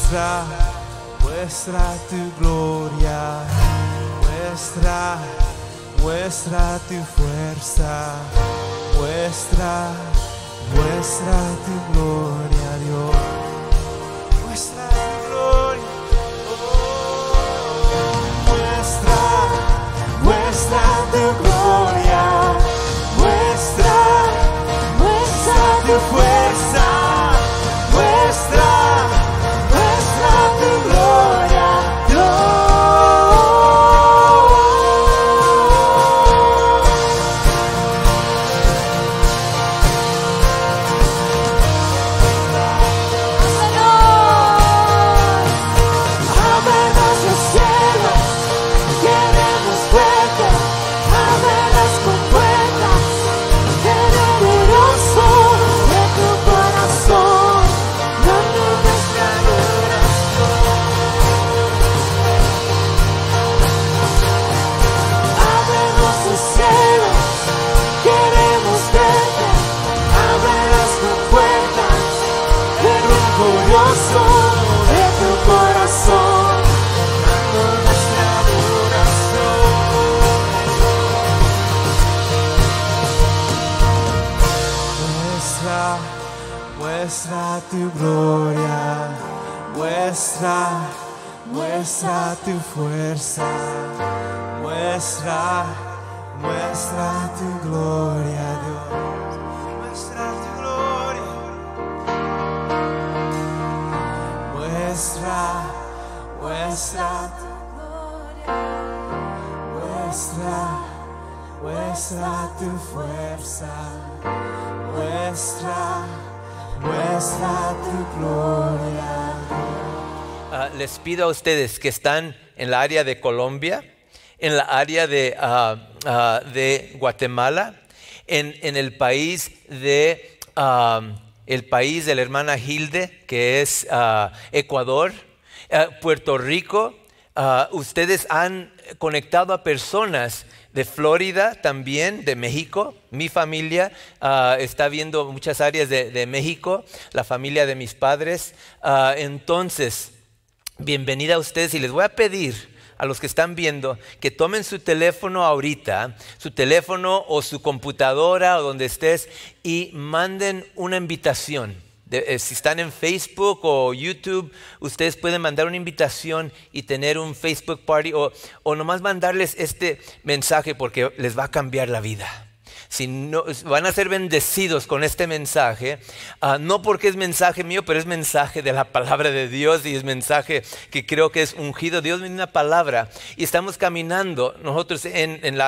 muestra tu gloria, muestra tu fuerza, muestra tu gloria, Dios, muestra tu gloria, muestra tu gloria, muestra tu fuerza, muestra tu gloria, Dios. Muestra tu gloria, muestra tu fuerza, muestra tu gloria, Dios, muestra tu gloria, muestra tu gloria, muestra tu fuerza, muestra tu gloria. Les pido a ustedes que están en la área de Colombia, en la área de Guatemala, en el país de la hermana Hilde, que es Ecuador, Puerto Rico. Ustedes han conectado a personas de Florida también, de México. Mi familia está viendo muchas áreas de México, la familia de mis padres. Entonces, bienvenida a ustedes y les voy a pedir a los que están viendo que tomen su teléfono ahorita, su teléfono o su computadora o donde estés y manden una invitación. Si están en Facebook o YouTube, ustedes pueden mandar una invitación y tener un Facebook Party o nomás mandarles este mensaje porque les va a cambiar la vida. Si no, van a ser bendecidos con este mensaje, no porque es mensaje mío, pero es mensaje de la palabra de Dios y es mensaje que creo que es ungido. Dios me dio una palabra y estamos caminando nosotros en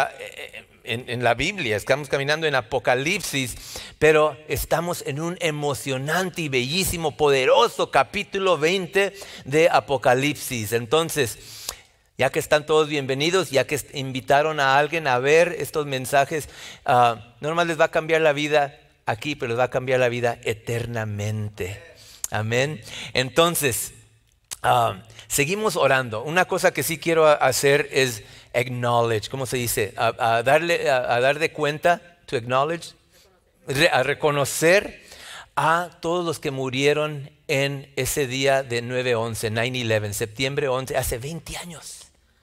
la Biblia, estamos caminando en Apocalipsis, pero estamos en un emocionante y bellísimo, poderoso capítulo 20 de Apocalipsis. Entonces, ya que están todos bienvenidos, ya que invitaron a alguien a ver estos mensajes, no nomás les va a cambiar la vida aquí, pero les va a cambiar la vida eternamente. Amén. Entonces, seguimos orando. Una cosa que sí quiero hacer es acknowledge. ¿Cómo se dice? A dar de cuenta, to acknowledge, a reconocer a todos los que murieron en ese día de 9/11, septiembre 11, hace 20 años.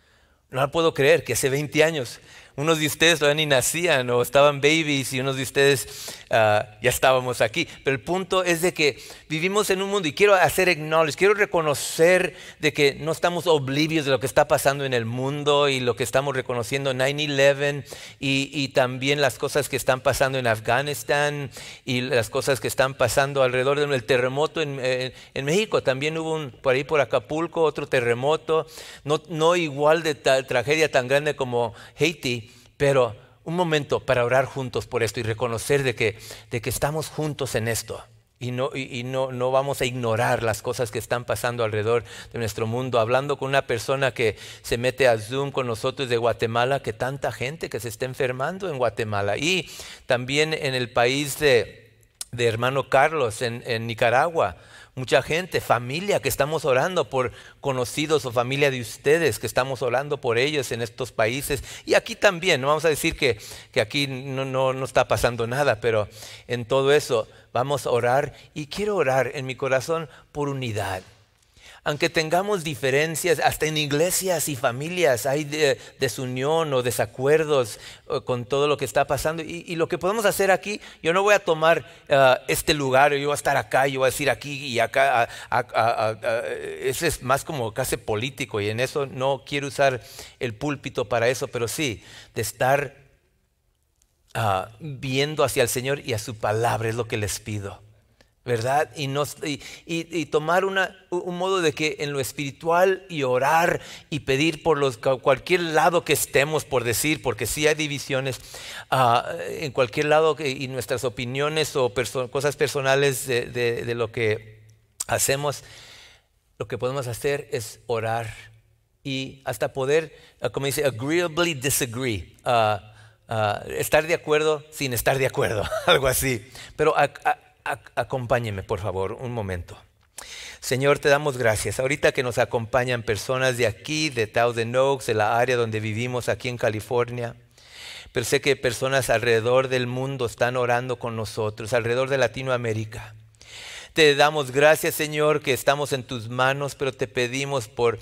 No puedo creer que hace 20 años, unos de ustedes todavía ni nacían o estaban babies y unos de ustedes ya estábamos aquí. Pero el punto es de que vivimos en un mundo y quiero hacer acknowledge, quiero reconocer de que no estamos oblivios de lo que está pasando en el mundo y lo que estamos reconociendo 9/11 y también las cosas que están pasando en Afganistán y las cosas que están pasando alrededor del terremoto en México. También hubo por ahí por Acapulco otro terremoto, no igual de tragedia tan grande como Haití, pero un momento para orar juntos por esto y reconocer de que estamos juntos en esto y no vamos a ignorar las cosas que están pasando alrededor de nuestro mundo. Hablando con una persona que se mete a Zoom con nosotros de Guatemala, que tanta gente que se está enfermando en Guatemala, y también en el país de hermano Carlos en Nicaragua. Mucha gente, familia, que estamos orando por conocidos o familia de ustedes, que estamos orando por ellos en estos países. Y aquí también, no vamos a decir que aquí no está pasando nada, pero en todo eso vamos a orar. Y quiero orar en mi corazón por unidad. aunque tengamos diferencias, hasta en iglesias y familias hay desunión o desacuerdos con todo lo que está pasando. Y lo que podemos hacer aquí, yo no voy a tomar este lugar, yo voy a estar acá, yo voy a decir aquí y acá. Eso es más como casi político y en eso no quiero usar el púlpito para eso, pero sí, de estar viendo hacia el Señor y a su palabra es lo que les pido, ¿verdad? Y tomar un modo de que en lo espiritual y orar y pedir por cualquier lado que estemos, por decir, porque sí hay divisiones en cualquier lado y nuestras opiniones o cosas personales de lo que hacemos, lo que podemos hacer es orar y hasta poder, como dice, agreeably disagree. Estar de acuerdo sin estar de acuerdo, algo así. Pero acompáñenme, por favor, un momento. Señor, te damos gracias. Ahorita que nos acompañan personas de aquí, de Thousand Oaks, de la área donde vivimos aquí en California. Pero sé que personas alrededor del mundo están orando con nosotros, alrededor de Latinoamérica. Te damos gracias, Señor, que estamos en tus manos, pero te pedimos por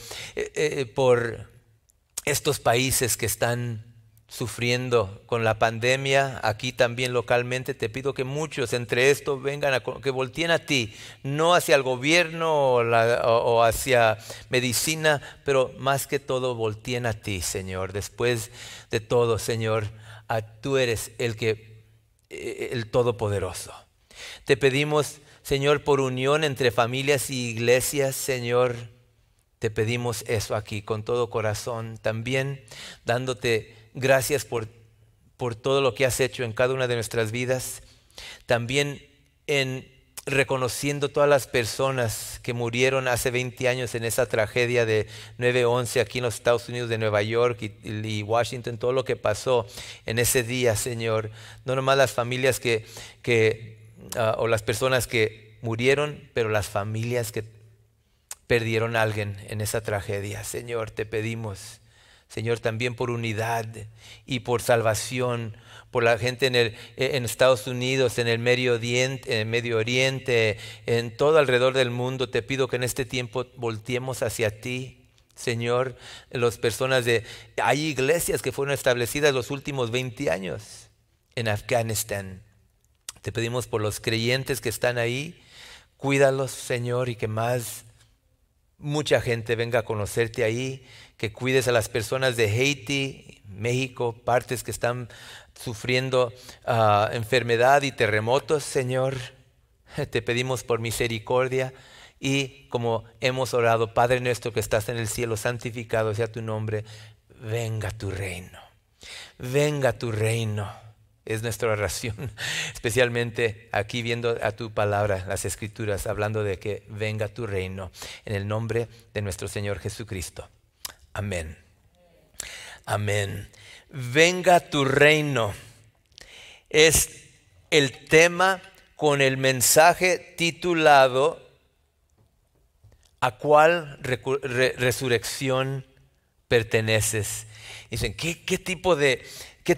estos países que están sufriendo con la pandemia, aquí también localmente. Te pido que muchos entre estos vengan, que volteen a ti, no hacia el gobierno o hacia medicina, pero más que todo volteen a ti, Señor. Después de todo, Señor, tú eres el Todopoderoso. Te pedimos, Señor, por unión entre familias y iglesias, Señor, te pedimos eso aquí con todo corazón. También dándote gracias por todo lo que has hecho en cada una de nuestras vidas. También en reconociendo todas las personas que murieron hace 20 años en esa tragedia de 9/11 aquí en los Estados Unidos de Nueva York y Washington, todo lo que pasó en ese día, Señor. No nomás las familias o las personas que murieron, pero las familias que perdieron a alguien en esa tragedia. Señor, te pedimos, Señor, también por unidad y por salvación, por la gente en Estados Unidos, en el Medio Oriente, en todo alrededor del mundo. Te pido que en este tiempo volteemos hacia ti, Señor. Hay iglesias que fueron establecidas los últimos 20 años en Afganistán. Te pedimos por los creyentes que están ahí, cuídalos, Señor, y que mucha gente venga a conocerte ahí, que cuides a las personas de Haití, México, partes que están sufriendo enfermedad y terremotos, Señor. Te pedimos por misericordia y como hemos orado, Padre nuestro que estás en el cielo, santificado sea tu nombre, venga tu reino, venga tu reino. Es nuestra oración, especialmente aquí viendo a tu palabra, las escrituras, hablando de que venga tu reino, en el nombre de nuestro Señor Jesucristo. Amén. Amén. Venga tu reino. Es el tema con el mensaje titulado ¿A cuál resurrección perteneces? Dicen, ¿qué tipo de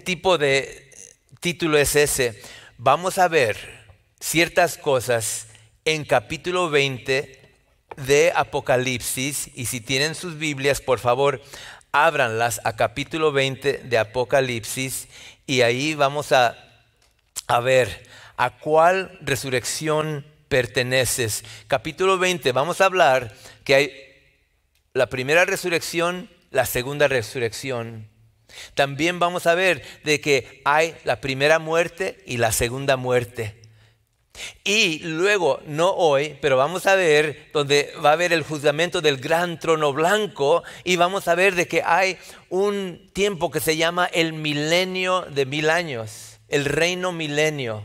título es ese? Vamos a ver ciertas cosas en capítulo 20 de Apocalipsis, y si tienen sus Biblias, por favor, ábranlas a capítulo 20 de Apocalipsis, y ahí vamos a ver a cuál resurrección perteneces. Capítulo 20, vamos a hablar que hay la primera resurrección, la segunda resurrección. También vamos a ver de que hay la primera muerte y la segunda muerte. Y luego, no hoy, pero vamos a ver donde va a haber el juzgamiento del gran trono blanco, y vamos a ver de que hay un tiempo que se llama el milenio de 1000 años, el reino milenio.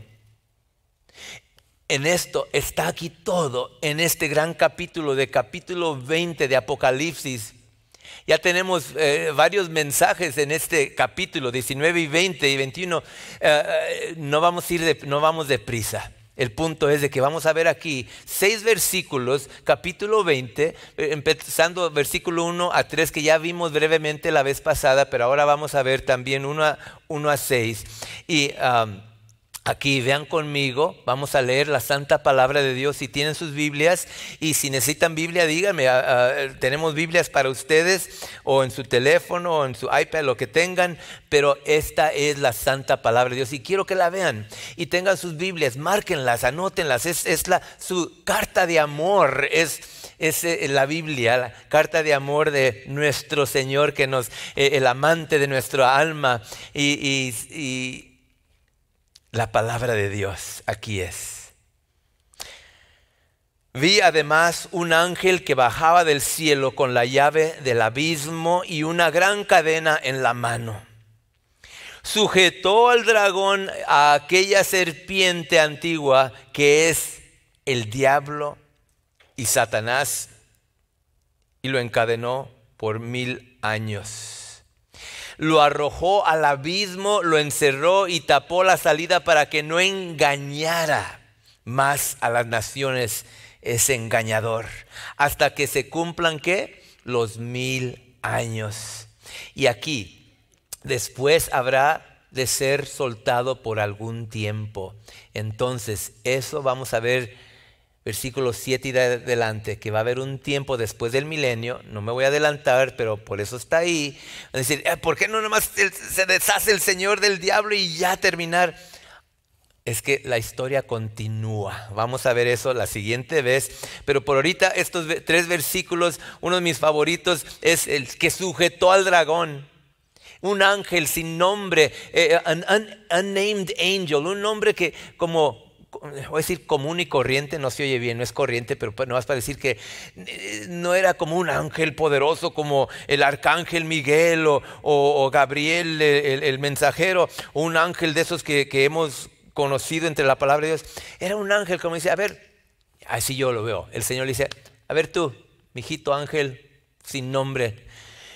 En esto está aquí todo, en este gran capítulo 20 de Apocalipsis. Ya tenemos varios mensajes en este capítulo 19 y 20 y 21. No vamos deprisa. El punto es de que vamos a ver aquí 6 versículos, capítulo 20, empezando versículo 1 a 3, que ya vimos brevemente la vez pasada, pero ahora vamos a ver también 1 a 6. Y Aquí vean conmigo, vamos a leer la santa palabra de Dios. Si tienen sus Biblias y si necesitan Biblia, díganme, tenemos Biblias para ustedes o en su teléfono o en su iPad, lo que tengan, pero esta es la santa palabra de Dios y quiero que la vean y tengan sus Biblias, márquenlas, anótenlas, su carta de amor, es la Biblia, la carta de amor de nuestro Señor, que el amante de nuestra alma y la palabra de Dios aquí es. Vi además un ángel que bajaba del cielo con la llave del abismo y una gran cadena en la mano. Sujetó al dragón, a aquella serpiente antigua que es el diablo y Satanás, y lo encadenó por 1000 años. Lo arrojó al abismo, lo encerró y tapó la salida para que no engañara más a las naciones, ese engañador, hasta que se cumplan, ¿qué? Los 1000 años. Y aquí, después habrá de ser soltado por algún tiempo. Entonces, eso vamos a ver versículos 7 y de adelante, que va a haber un tiempo después del milenio. No me voy a adelantar, pero por eso está ahí. Va a decir, ¿por qué no nomás se deshace el Señor del diablo y ya terminar? Es que la historia continúa. Vamos a ver eso la siguiente vez. Pero por ahorita estos 3 versículos, uno de mis favoritos es el que sujetó al dragón. Un ángel sin nombre, an unnamed angel, un nombre que como... voy a decir común y corriente, no se oye bien, no es corriente, pero no vas para decir que no era como un ángel poderoso como el arcángel Miguel o Gabriel el mensajero, o un ángel de esos que hemos conocido entre la palabra de Dios. Era un ángel como dice, a ver, así yo lo veo. El Señor le dice, a ver tú, mijito ángel sin nombre,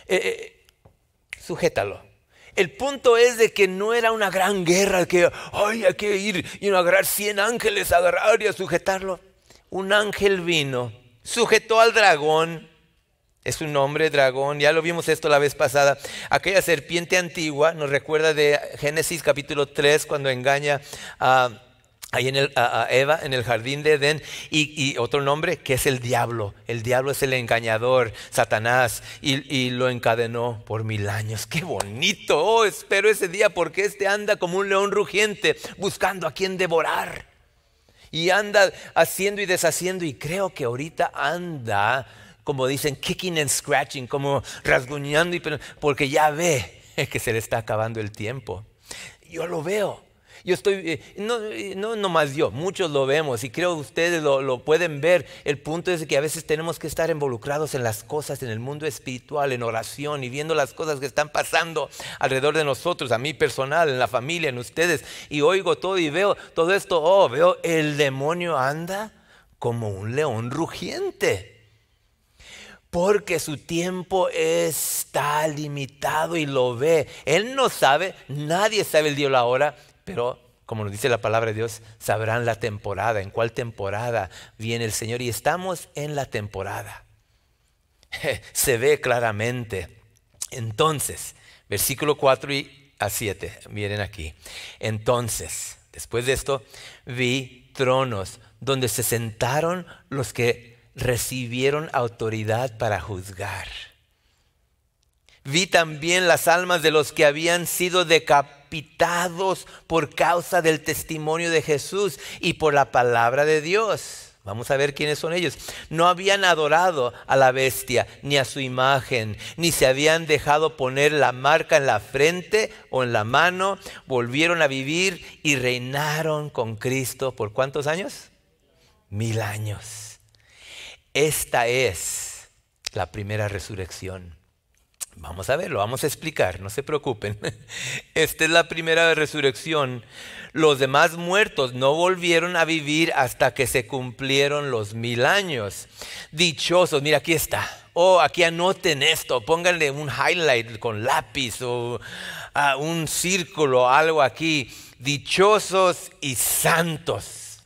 sujétalo. El punto es de que no era una gran guerra, que hay que ir y agarrar 100 ángeles, agarrar y a sujetarlo. Un ángel vino, sujetó al dragón, es su nombre, dragón, ya lo vimos esto la vez pasada. Aquella serpiente antigua nos recuerda de Génesis capítulo 3, cuando engaña ahí a Eva en el jardín de Edén, y otro nombre que es el diablo. El diablo es el engañador, Satanás, y lo encadenó por 1000 años. ¡Qué bonito! Oh, espero ese día, porque anda como un león rugiente buscando a quien devorar. Y anda haciendo y deshaciendo, y creo que ahorita anda, como dicen, kicking and scratching, como rasguñando, porque ya ve que se le está acabando el tiempo. Yo lo veo. Yo estoy, no más yo, muchos lo vemos y creo que ustedes lo pueden ver. El punto es que a veces tenemos que estar involucrados en las cosas, en el mundo espiritual, en oración y viendo las cosas que están pasando alrededor de nosotros, a mí personal, en la familia, en ustedes. Y oigo todo y veo todo esto, veo el demonio anda como un león rugiente. Porque su tiempo está limitado y lo ve. Él no sabe, nadie sabe el día o la hora. Pero como nos dice la palabra de Dios, sabrán la temporada, en cuál temporada viene el Señor. Y estamos en la temporada. Se ve claramente. Entonces, versículo 4 a 7, miren aquí. Entonces, después de esto, vi tronos donde se sentaron los que recibieron autoridad para juzgar. Vi también las almas de los que habían sido decapitados por causa del testimonio de Jesús y por la palabra de Dios. Vamos a ver quiénes son ellos. No habían adorado a la bestia ni a su imagen, ni se habían dejado poner la marca en la frente o en la mano. Volvieron a vivir y reinaron con Cristo. ¿Por cuántos años? 1000 años. Esta es la primera resurrección. Vamos a verlo, vamos a explicar, no se preocupen. Esta es la primera resurrección. Los demás muertos no volvieron a vivir hasta que se cumplieron los 1000 años. Dichosos, mira aquí está. Aquí anoten esto, pónganle un highlight con lápiz o un círculo, algo aquí. Dichosos y santos.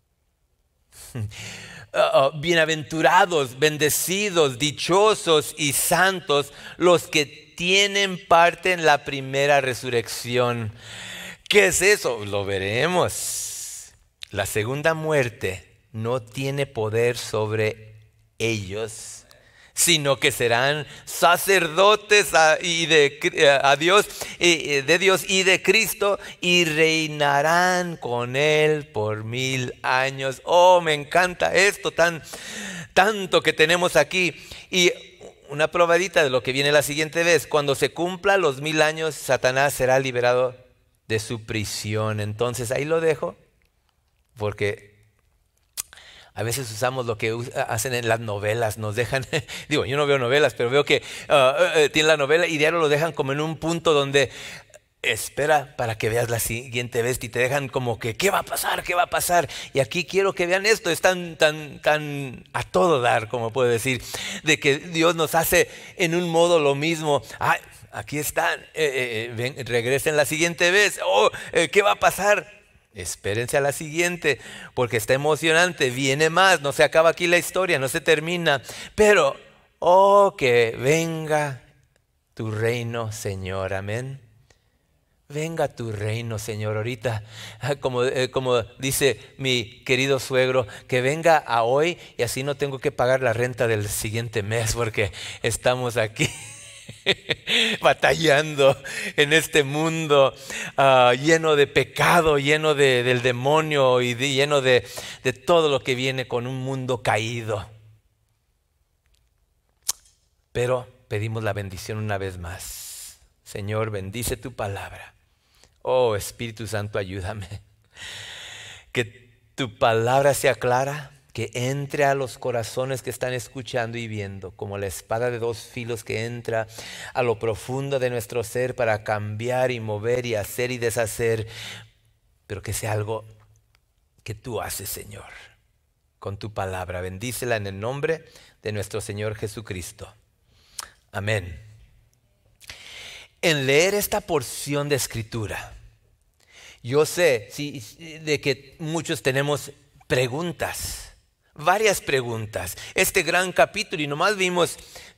Bienaventurados, bendecidos, dichosos y santos los que tienen parte en la primera resurrección. ¿Qué es eso? Lo veremos. La segunda muerte no tiene poder sobre ellos, sino que serán sacerdotes de Dios y de Cristo, y reinarán con Él por 1000 años. Oh, me encanta esto tanto que tenemos aquí. Y una probadita de lo que viene la siguiente vez: cuando se cumpla los 1000 años, Satanás será liberado de su prisión. Entonces ahí lo dejo, porque a veces usamos lo que hacen en las novelas, nos dejan, digo, yo no veo novelas, pero veo que tienen la novela y diario lo dejan como en un punto donde espera para que veas la siguiente vez, y te dejan como que, ¿qué va a pasar? ¿Qué va a pasar? Y aquí quiero que vean esto, es tan a todo dar, como puedo decir, de que Dios nos hace en un modo lo mismo. Aquí están, regresen la siguiente vez. ¿Qué va a pasar? Espérense a la siguiente, porque está emocionante, viene más, no se acaba aquí la historia, no se termina. Pero, que venga tu reino, Señor, amén. Venga tu reino, Señor, ahorita, como dice mi querido suegro, que venga a hoy, y así no tengo que pagar la renta del siguiente mes, porque estamos aquí batallando en este mundo lleno de pecado, lleno del demonio y lleno de todo lo que viene con un mundo caído. Pero pedimos la bendición una vez más. Señor, bendice tu palabra. Oh, Espíritu Santo, ayúdame. Que tu palabra sea clara, que entre a los corazones que están escuchando y viendo, como la espada de 2 filos que entra a lo profundo de nuestro ser para cambiar y mover y hacer y deshacer, pero que sea algo que tú haces, Señor, con tu palabra. Bendícela en el nombre de nuestro Señor Jesucristo. Amén. En leer esta porción de Escritura, yo sé de que muchos tenemos preguntas. Varias preguntas. Este gran capítulo, y nomás vimos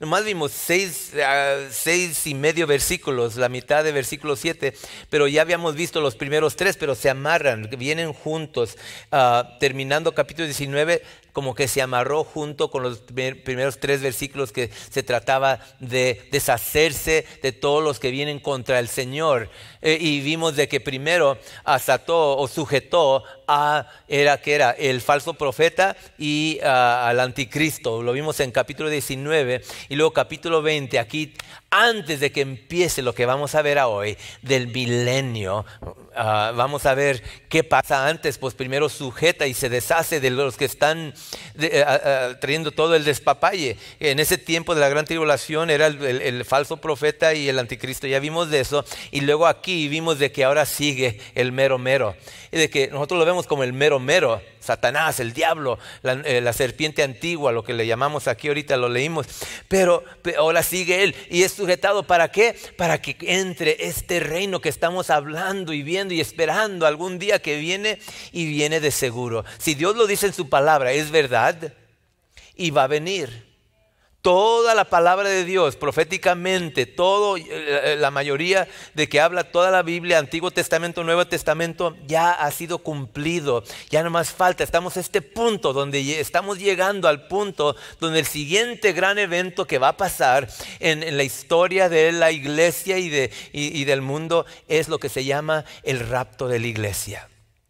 6 y medio versículos, la mitad de versículo 7, pero ya habíamos visto los primeros 3, pero se amarran, vienen juntos. Terminando capítulo 19, como que se amarró junto con los primeros 3 versículos, que se trataba de deshacerse de todos los que vienen contra el Señor. Y vimos de que primero asató o sujetó era el falso profeta y al anticristo. Lo vimos en capítulo 19 y luego capítulo 20. Aquí, antes de que empiece lo que vamos a ver hoy del milenio, vamos a ver qué pasa antes. Pues primero sujeta y se deshace de los que están trayendo todo el despapalle. En ese tiempo de la gran tribulación era el falso profeta y el anticristo. Ya vimos de eso. Y luego aquí vimos de que ahora sigue el mero mero, y de que nosotros lo vemos como el mero mero, Satanás, el diablo, la serpiente antigua, lo que le llamamos aquí, ahorita lo leímos, pero ahora sigue él y es sujetado. ¿Para qué? Para que entre este reino que estamos hablando y viendo y esperando algún día, que viene, y viene de seguro. Si Dios lo dice en su palabra, es verdad y va a venir. Toda la palabra de Dios proféticamente, la mayoría de que habla toda la Biblia, Antiguo Testamento, Nuevo Testamento, ya ha sido cumplido. Ya no más falta. Estamos a este punto donde estamos llegando al punto donde el siguiente gran evento que va a pasar en la historia de la iglesia y del mundo es lo que se llama el rapto de la iglesia.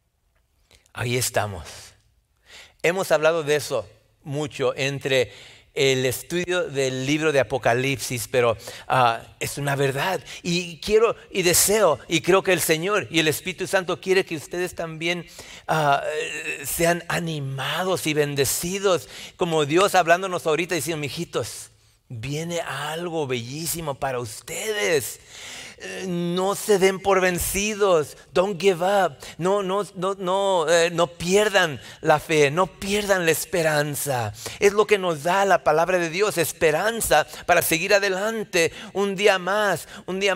Ahí estamos. Hemos hablado de eso mucho entre el estudio del libro de Apocalipsis, pero es una verdad, y quiero y deseo y creo que el Señor y el Espíritu Santo quiere que ustedes también sean animados y bendecidos, como Dios hablándonos ahorita diciendo: mijitos, viene algo bellísimo para ustedes. No se den por vencidos. Don't give up. No pierdan la fe, no pierdan la esperanza. Es lo que nos da la palabra de Dios, esperanza para seguir adelante. Un día más,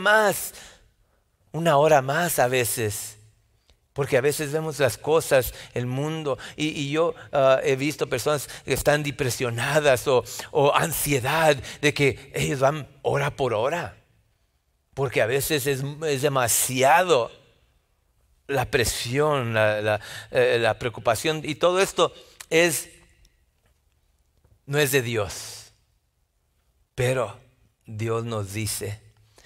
una hora más a veces. Porque a veces vemos las cosas, el mundo, y yo he visto personas que están depresionadas o ansiedad, de que ellos van hora por hora. Porque a veces es demasiado la presión, la preocupación y todo esto no es de Dios. Pero Dios nos dice,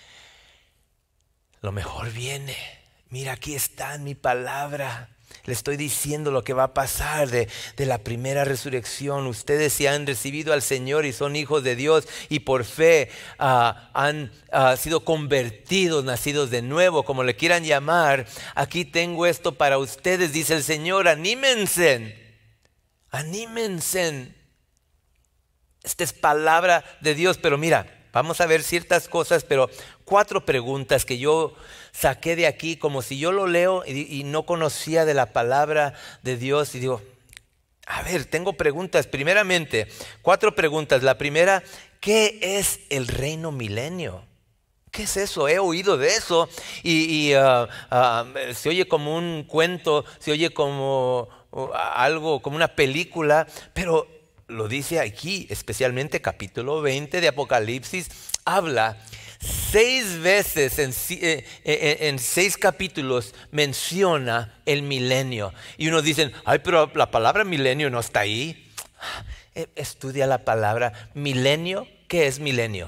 lo mejor viene. Mira, aquí está en mi palabra. Le estoy diciendo lo que va a pasar de la primera resurrección. Ustedes se han recibido al Señor y son hijos de Dios y por fe han sido convertidos, nacidos de nuevo, como le quieran llamar. Aquí tengo esto para ustedes, dice el Señor. Anímense, anímense. Esta es palabra de Dios, pero mira, vamos a ver ciertas cosas, pero 4 preguntas que yo saqué de aquí, como si yo lo leo y no conocía de la palabra de Dios. Y digo, a ver, tengo preguntas. Primeramente, 4 preguntas. La primera, ¿qué es el reino milenio? ¿Qué es eso? He oído de eso y se oye como un cuento, se oye como algo, como una película, pero lo dice aquí, especialmente capítulo 20 de Apocalipsis, habla 6 veces en 6 capítulos menciona el milenio. Y unos dicen, ay, pero la palabra milenio no está ahí. Estudia la palabra milenio. ¿Qué es milenio?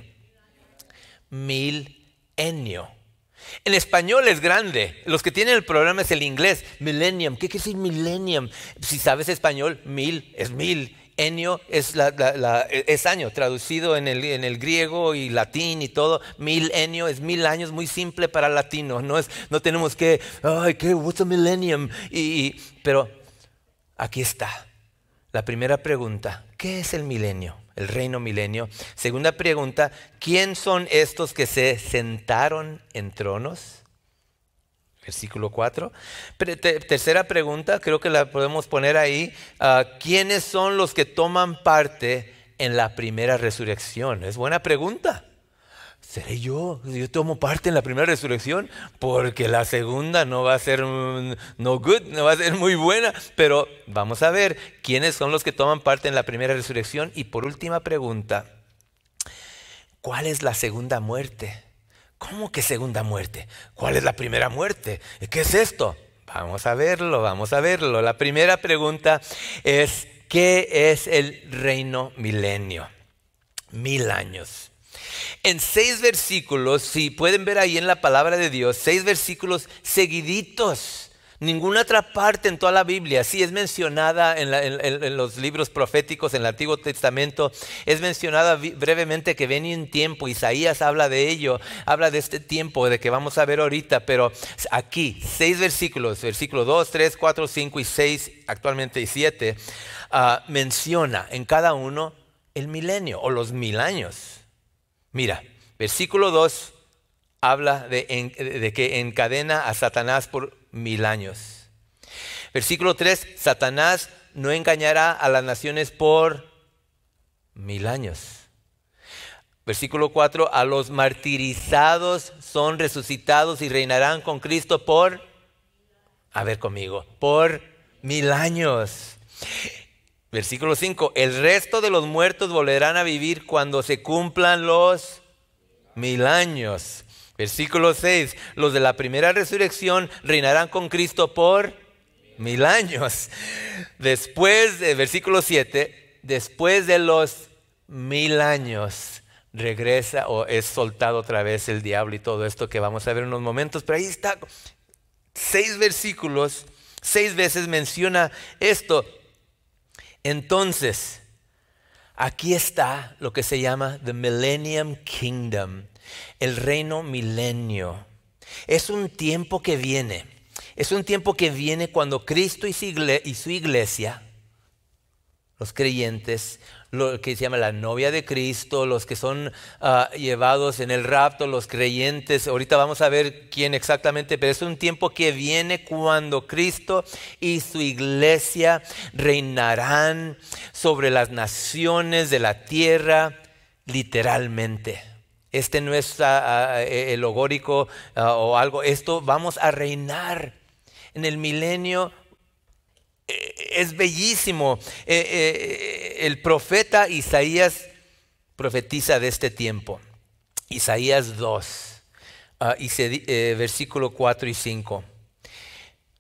Milenio. En español es grande. Los que tienen el programa es el inglés. Millennium. ¿Qué quiere decir millennium? Si sabes español, mil es mil. Enio es, es año, traducido en el griego y latín y todo. Milenio es 1000 años, muy simple para latinos. No tenemos que, what's a millennium? Pero aquí está. La primera pregunta, ¿qué es el milenio? El reino milenio. Segunda pregunta, ¿quién son estos que se sentaron en tronos? Versículo 4. Tercera pregunta, creo que la podemos poner ahí. ¿Quiénes son los que toman parte en la primera resurrección? Es buena pregunta. ¿Seré yo? ¿Yo tomo parte en la primera resurrección? Porque la segunda no va a ser no va a ser muy buena. Pero vamos a ver quiénes son los que toman parte en la primera resurrección. Y por última pregunta, ¿cuál es la segunda muerte? ¿Cómo que segunda muerte? ¿Cuál es la primera muerte? ¿Qué es esto? Vamos a verlo, vamos a verlo. La primera pregunta es, ¿qué es el reino milenio? 1000 años. En 6 versículos, si pueden ver ahí en la palabra de Dios, 6 versículos seguiditos. Ninguna otra parte en toda la Biblia, sí es mencionada en los libros proféticos, en el Antiguo Testamento, es mencionada brevemente que viene un tiempo, Isaías habla de ello, habla de este tiempo de que vamos a ver ahorita, pero aquí 6 versículos, versículos 2, 3, 4, 5 y 6, actualmente y 7, menciona en cada uno el milenio o los 1000 años. Mira, versículo 2 habla de que encadena a Satanás por 1000 años. Versículo 3, Satanás no engañará a las naciones por 1000 años. Versículo 4, a los martirizados son resucitados y reinarán con Cristo por 1000 años. Versículo 5, el resto de los muertos volverán a vivir cuando se cumplan los 1000 años. Versículo 6, los de la primera resurrección reinarán con Cristo por 1000 años. Después de versículo 7, después de los 1000 años regresa o es soltado otra vez el diablo y todo esto que vamos a ver en unos momentos. Pero ahí está, 6 versículos, 6 veces menciona esto. Entonces, aquí está lo que se llama the Millennium Kingdom. El reino milenio. Es un tiempo que viene. Es un tiempo que viene cuando Cristo y su iglesia, los creyentes, lo que se llama la novia de Cristo, los que son llevados en el rapto, los creyentes. Ahorita vamos a ver quién exactamente, pero es un tiempo que viene cuando Cristo y su iglesia reinarán sobre las naciones de la tierra, literalmente. Este no es el logórico o algo. Esto vamos a reinar en el milenio. Es bellísimo. El profeta Isaías profetiza de este tiempo. Isaías 2, versículo 4 y 5.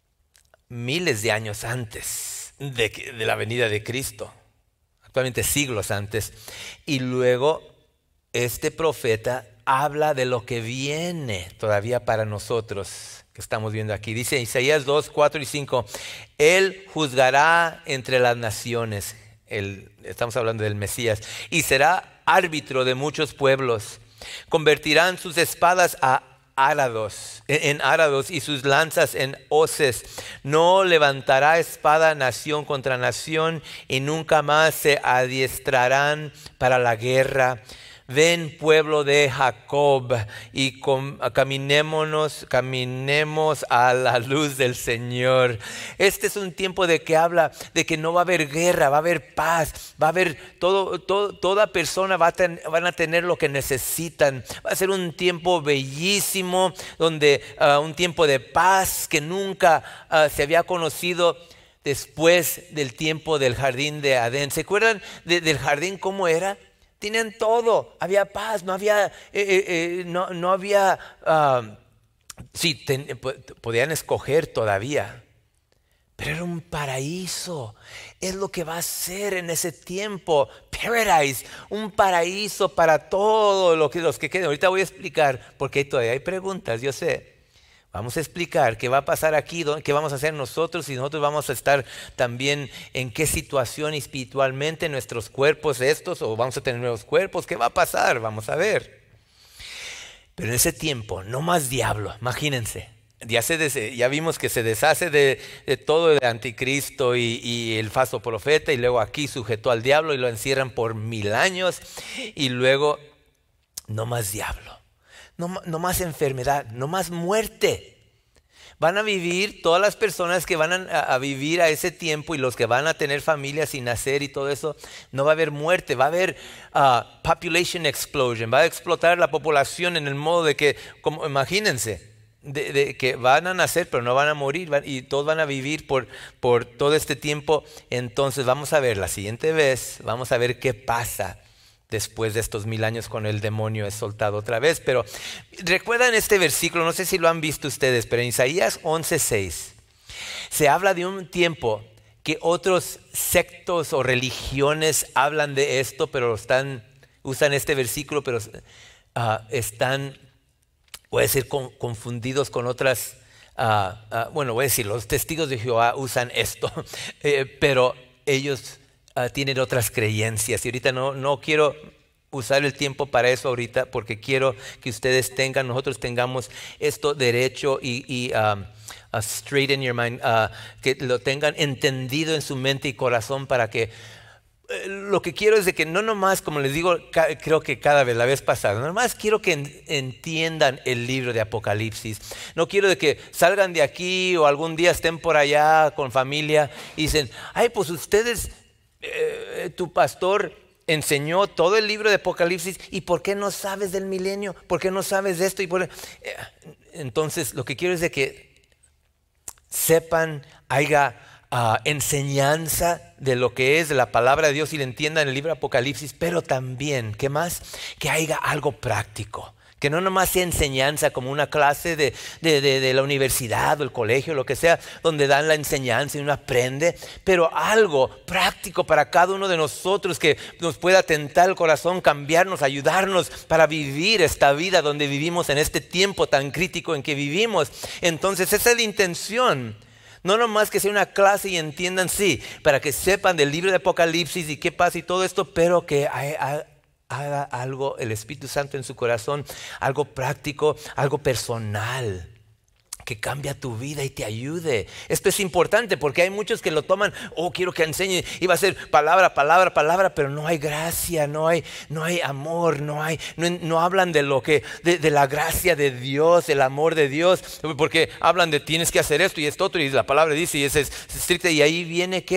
miles de años antes de la venida de Cristo, actualmente siglos antes. Y luego este profeta habla de lo que viene todavía para nosotros, que estamos viendo aquí. Dice Isaías 2, 4 y 5, Él juzgará entre las naciones, estamos hablando del Mesías, y será árbitro de muchos pueblos. Convertirán sus espadas en árados y sus lanzas en hoces. No levantará espada nación contra nación y nunca más se adiestrarán para la guerra. Ven, pueblo de Jacob, y caminemos a la luz del Señor. Este es un tiempo de que habla de que no va a haber guerra, va a haber paz, va a haber toda persona van a tener lo que necesitan. Va a ser un tiempo bellísimo, donde un tiempo de paz que nunca se había conocido después del tiempo del jardín de Adén. ¿Se acuerdan del jardín cómo era? Tenían todo, había paz, no había, podían escoger todavía, pero era un paraíso. Es lo que va a ser en ese tiempo, paradise, un paraíso para todos los que queden. Ahorita voy a explicar, porque todavía hay preguntas, yo sé. Vamos a explicar qué va a pasar aquí, qué vamos a hacer nosotros, y nosotros vamos a estar también en qué situación espiritualmente nuestros cuerpos estos, o vamos a tener nuevos cuerpos. ¿Qué va a pasar? Vamos a ver. Pero en ese tiempo, no más diablo, imagínense. Ya vimos que se deshace de todo el anticristo y el falso profeta, y luego aquí sujetó al diablo y lo encierran por 1000 años, y luego no más diablo. No más enfermedad, no más muerte. Van a vivir todas las personas que van a vivir a ese tiempo, y los que van a tener familias y nacer y todo eso. No va a haber muerte, va a haber population explosion. Va a explotar la población en el modo de que, imagínense, de que van a nacer pero no van a morir, y todos van a vivir por todo este tiempo. Entonces vamos a ver la siguiente vez, vamos a ver qué pasa después de estos 1000 años cuando el demonio es soltado otra vez. Pero recuerdan este versículo, no sé si lo han visto ustedes, pero en Isaías 11:6 se habla de un tiempo que otros sectos o religiones hablan de esto, pero usan este versículo, pero están, puede ser, confundidos con otras. Bueno, voy a decir, los testigos de Jehová usan esto, pero ellos tienen otras creencias, y ahorita no quiero usar el tiempo para eso ahorita, porque quiero que nosotros tengamos esto derecho y straight in your mind, que lo tengan entendido en su mente y corazón, para que lo que quiero es de que no nomás, como les digo, creo que la vez pasada, no nomás quiero que entiendan el libro de Apocalipsis. No quiero de que salgan de aquí o algún día estén por allá con familia y dicen, ay, pues ustedes, tu pastor enseñó todo el libro de Apocalipsis, ¿y por qué no sabes del milenio? ¿Por qué no sabes de esto? Entonces lo que quiero es de que sepan, haya enseñanza de lo que es la palabra de Dios, y le entiendan el libro de Apocalipsis, pero también, ¿qué más? Que haya algo práctico. Que no nomás sea enseñanza como una clase de la universidad o el colegio, lo que sea, donde dan la enseñanza y uno aprende, pero algo práctico para cada uno de nosotros que nos pueda tentar el corazón, cambiarnos, ayudarnos para vivir esta vida donde vivimos en este tiempo tan crítico en que vivimos. Entonces esa es la intención. No nomás que sea una clase y entiendan, sí, para que sepan del libro de Apocalipsis y qué pasa y todo esto, pero que haga algo el Espíritu Santo en su corazón, algo práctico, algo personal, que cambia tu vida y te ayude. Esto es importante porque hay muchos que lo toman, quiero que enseñe, y va a ser palabra, pero no hay gracia, no hay amor, no hablan de lo que, de la gracia de Dios, el amor de Dios, porque hablan de tienes que hacer esto y esto otro, y la palabra dice, y es estricta, y ahí viene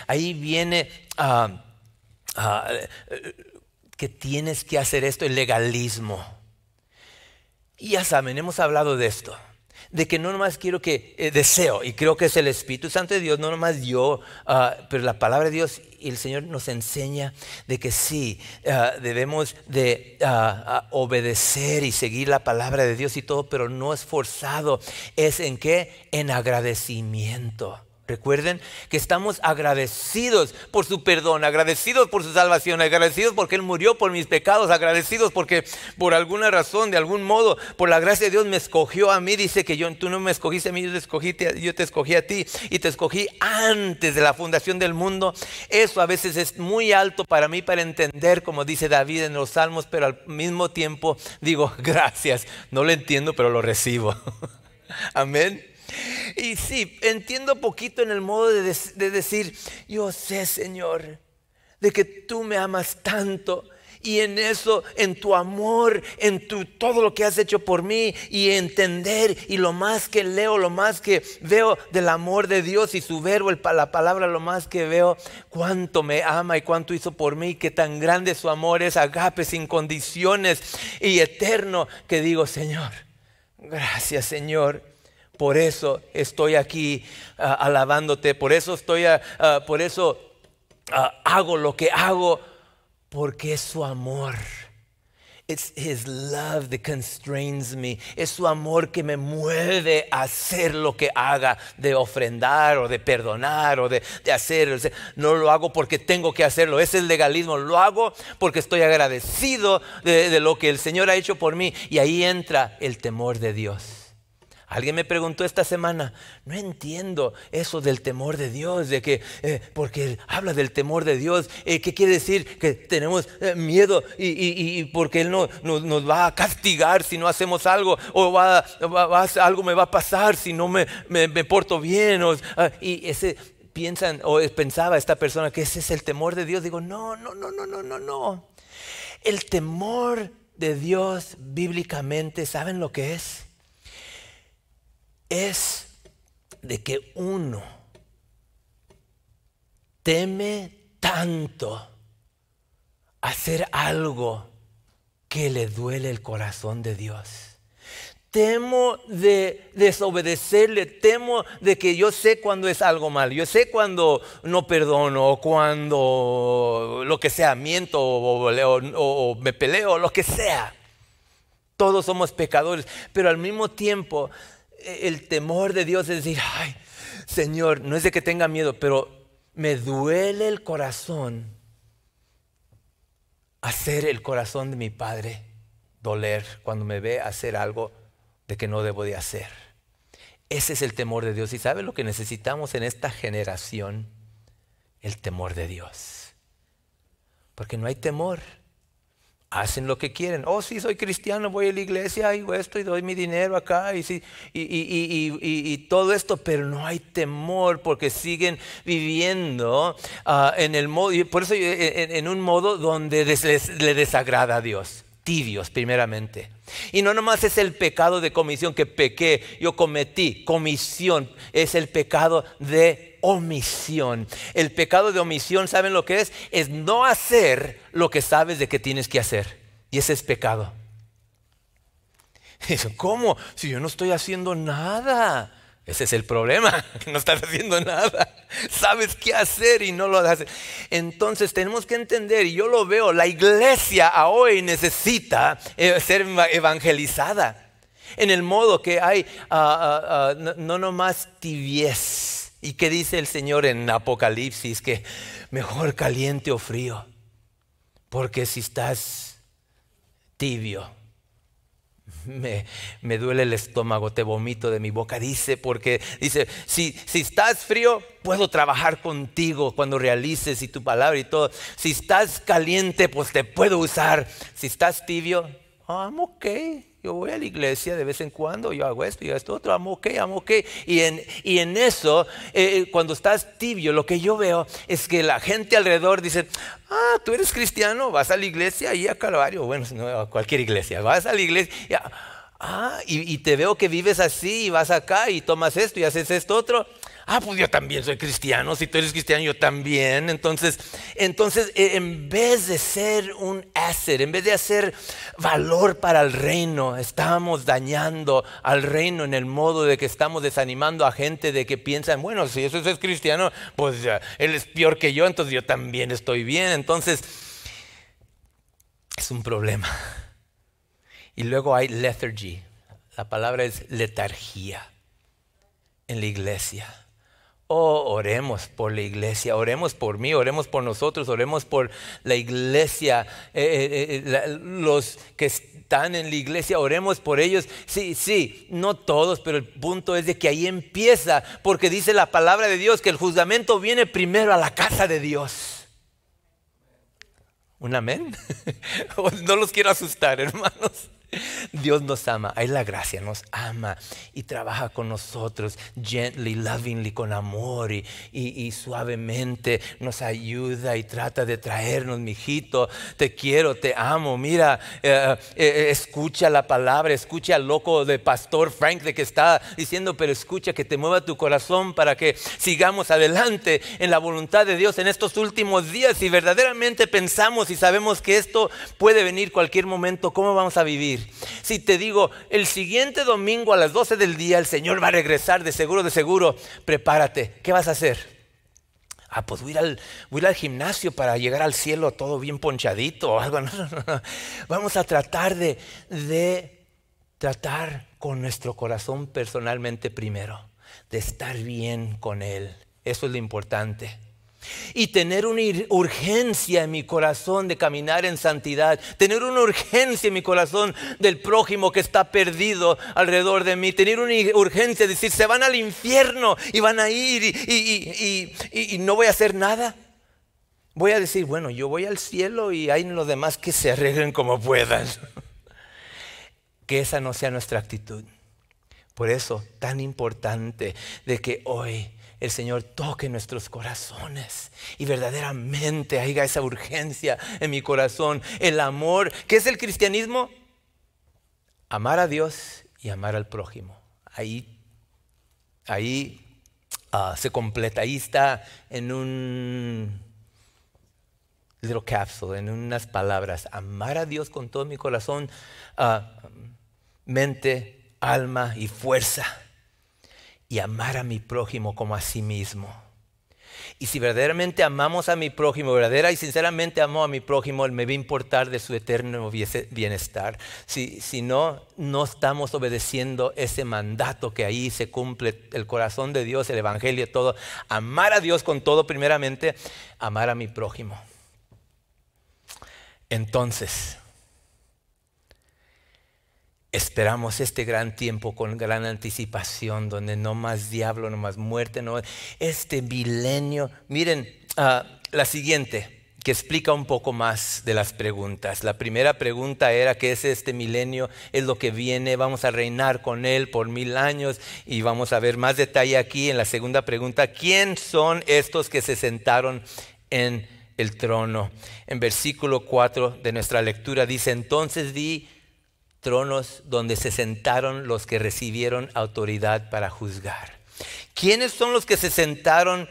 que tienes que hacer esto, el legalismo. Y ya saben, hemos hablado de esto, de que no nomás quiero que deseo, y creo que es el Espíritu Santo de Dios, no nomás yo, pero la palabra de Dios y el Señor nos enseña de que sí, debemos de obedecer y seguir la palabra de Dios y todo, pero no es forzado. ¿Es en qué? En agradecimiento. Recuerden que estamos agradecidos por su perdón, agradecidos por su salvación, agradecidos porque Él murió por mis pecados, agradecidos porque por alguna razón, de algún modo, por la gracia de Dios me escogió a mí. Dice que tú no me escogiste a mí, yo te escogí a ti y te escogí antes de la fundación del mundo. Eso a veces es muy alto para mí para entender, como dice David en los Salmos, pero al mismo tiempo digo, gracias, no lo entiendo, pero lo recibo. Amén. Y sí, entiendo poquito en el modo de decir, yo sé, Señor, de que tú me amas tanto. Y en eso, en tu amor, todo lo que has hecho por mí, y entender, y lo más que leo, lo más que veo del amor de Dios y su verbo, la palabra, lo más que veo, cuánto me ama y cuánto hizo por mí, que tan grande su amor es, agape, sin condiciones y eterno, que digo, Señor, gracias, Señor. Por eso estoy aquí alabándote, por eso hago lo que hago, porque es su amor. It's His love that constrains me. Es su amor que me mueve a hacer lo que haga, de ofrendar o de perdonar o de hacer. No lo hago porque tengo que hacerlo, ese es el legalismo. Lo hago porque estoy agradecido de lo que el Señor ha hecho por mí. Y ahí entra el temor de Dios. Alguien me preguntó esta semana, no entiendo eso del temor de Dios, de que porque habla del temor de Dios, ¿qué quiere decir? Que tenemos miedo y porque Él nos va a castigar si no hacemos algo, o algo me va a pasar si no me porto bien, y pensaba esta persona que ese es el temor de Dios. Digo, no. El temor de Dios bíblicamente, ¿saben lo que es? Es de que uno teme tanto hacer algo que le duele el corazón de Dios. Temo de desobedecerle, temo de que yo sé cuando es algo mal, yo sé cuando no perdono, o cuando lo que sea, miento o me peleo, lo que sea. Todos somos pecadores, pero al mismo tiempo el temor de Dios es decir, ay, Señor, no es de que tenga miedo, pero me duele el corazón hacer el corazón de mi Padre doler cuando me ve hacer algo de que no debo de hacer. Ese es el temor de Dios. ¿Y sabe lo que necesitamos en esta generación? El temor de Dios. Porque no hay temor. Hacen lo que quieren. Oh, sí, soy cristiano, voy a la iglesia, hago esto y doy mi dinero acá y todo esto, pero no hay temor porque siguen viviendo en el modo, y por eso en un modo donde le desagrada a Dios. Tibios primeramente. Y no nomás es el pecado de comisión, que pequé, yo cometí. Comisión es el pecado de omisión. El pecado de omisión, ¿saben lo que es? Es no hacer lo que sabes de que tienes que hacer. Y ese es pecado. ¿Cómo? Si yo no estoy haciendo nada. Ese es el problema, no estás haciendo nada. Sabes qué hacer y no lo haces. Entonces tenemos que entender, y yo lo veo, la iglesia hoy necesita ser evangelizada. En el modo que hay no nomás tibiez. ¿Y qué dice el Señor en Apocalipsis? Que mejor caliente o frío. Porque si estás tibio, me duele el estómago, te vomito de mi boca. Porque dice, si estás frío, puedo trabajar contigo cuando realices y tu palabra y todo. Si estás caliente, pues te puedo usar. Si estás tibio, I'm okay. Yo voy a la iglesia de vez en cuando, yo hago esto y esto otro, I'm okay. Y en eso, cuando estás tibio, lo que yo veo es que la gente alrededor dice, tú eres cristiano, vas a la iglesia y a Calvario. Bueno, no, a cualquier iglesia, vas a la iglesia. Y te veo que vives así y vas acá y tomas esto y haces esto otro. Ah, pues yo también soy cristiano. Si tú eres cristiano, yo también. Entonces, en vez de ser un asset, en vez de hacer valor para el reino, estamos dañando al reino en el modo de que estamos desanimando a gente de que piensan, bueno, si eso es cristiano, pues ya, él es peor que yo, entonces yo también estoy bien. Entonces, es un problema. Y luego hay lethargy. La palabra es letargía en la iglesia. Oh, oremos por la iglesia, oremos por mí, oremos por nosotros, oremos por la iglesia, los que están en la iglesia, oremos por ellos. Sí, no todos, pero el punto es de que ahí empieza, porque dice la palabra de Dios que el juzgamiento viene primero a la casa de Dios. ¿Un amén? No los quiero asustar, hermanos. Dios nos ama, hay la gracia, nos ama y trabaja con nosotros gently, lovingly, con amor y suavemente nos ayuda y trata de traernos, mijito, te quiero, te amo, mira, escucha la palabra, escucha al loco de Pastor Frank de que está diciendo, pero escucha que te mueva tu corazón para que sigamos adelante en la voluntad de Dios en estos últimos días. Y verdaderamente pensamos y sabemos que esto puede venir cualquier momento, ¿cómo vamos a vivir? Si te digo, el siguiente domingo a las 12 del día el Señor va a regresar de seguro, prepárate. ¿Qué vas a hacer? Ah, pues voy a ir al gimnasio para llegar al cielo todo bien ponchadito o algo. No. Vamos a tratar de tratar con nuestro corazón personalmente primero, de estar bien con Él. Eso es lo importante. Y tener una urgencia en mi corazón de caminar en santidad. Tener una urgencia en mi corazón del prójimo que está perdido alrededor de mí. Tener una urgencia de decir, se van al infierno y van a ir y no voy a hacer nada. Voy a decir, bueno, yo voy al cielo y hay los demás que se arreglen como puedan. Que esa no sea nuestra actitud. Por eso, tan importante de que hoy el Señor toque nuestros corazones y verdaderamente haya esa urgencia en mi corazón. El amor, ¿qué es el cristianismo? Amar a Dios y amar al prójimo. Ahí se completa. Ahí está en un little capsule, en unas palabras. Amar a Dios con todo mi corazón, mente, alma y fuerza. Y amar a mi prójimo como a sí mismo. Y si verdaderamente amamos a mi prójimo, verdadera y sinceramente amo a mi prójimo, me va a importar de su eterno bienestar. Si no estamos obedeciendo ese mandato que ahí se cumple, el corazón de Dios, el evangelio, todo. Amar a Dios con todo primeramente, amar a mi prójimo. Entonces, esperamos este gran tiempo con gran anticipación, donde no más diablo, no más muerte, no, este milenio. Miren, la siguiente, que explica un poco más de las preguntas. La primera pregunta era, ¿qué es este milenio? Es lo que viene, vamos a reinar con Él por 1000 años y vamos a ver más detalle aquí en la segunda pregunta. ¿Quién son estos que se sentaron en el trono? En versículo 4 de nuestra lectura dice, entonces vi tronos donde se sentaron los que recibieron autoridad para juzgar. ¿Quiénes son los que se sentaron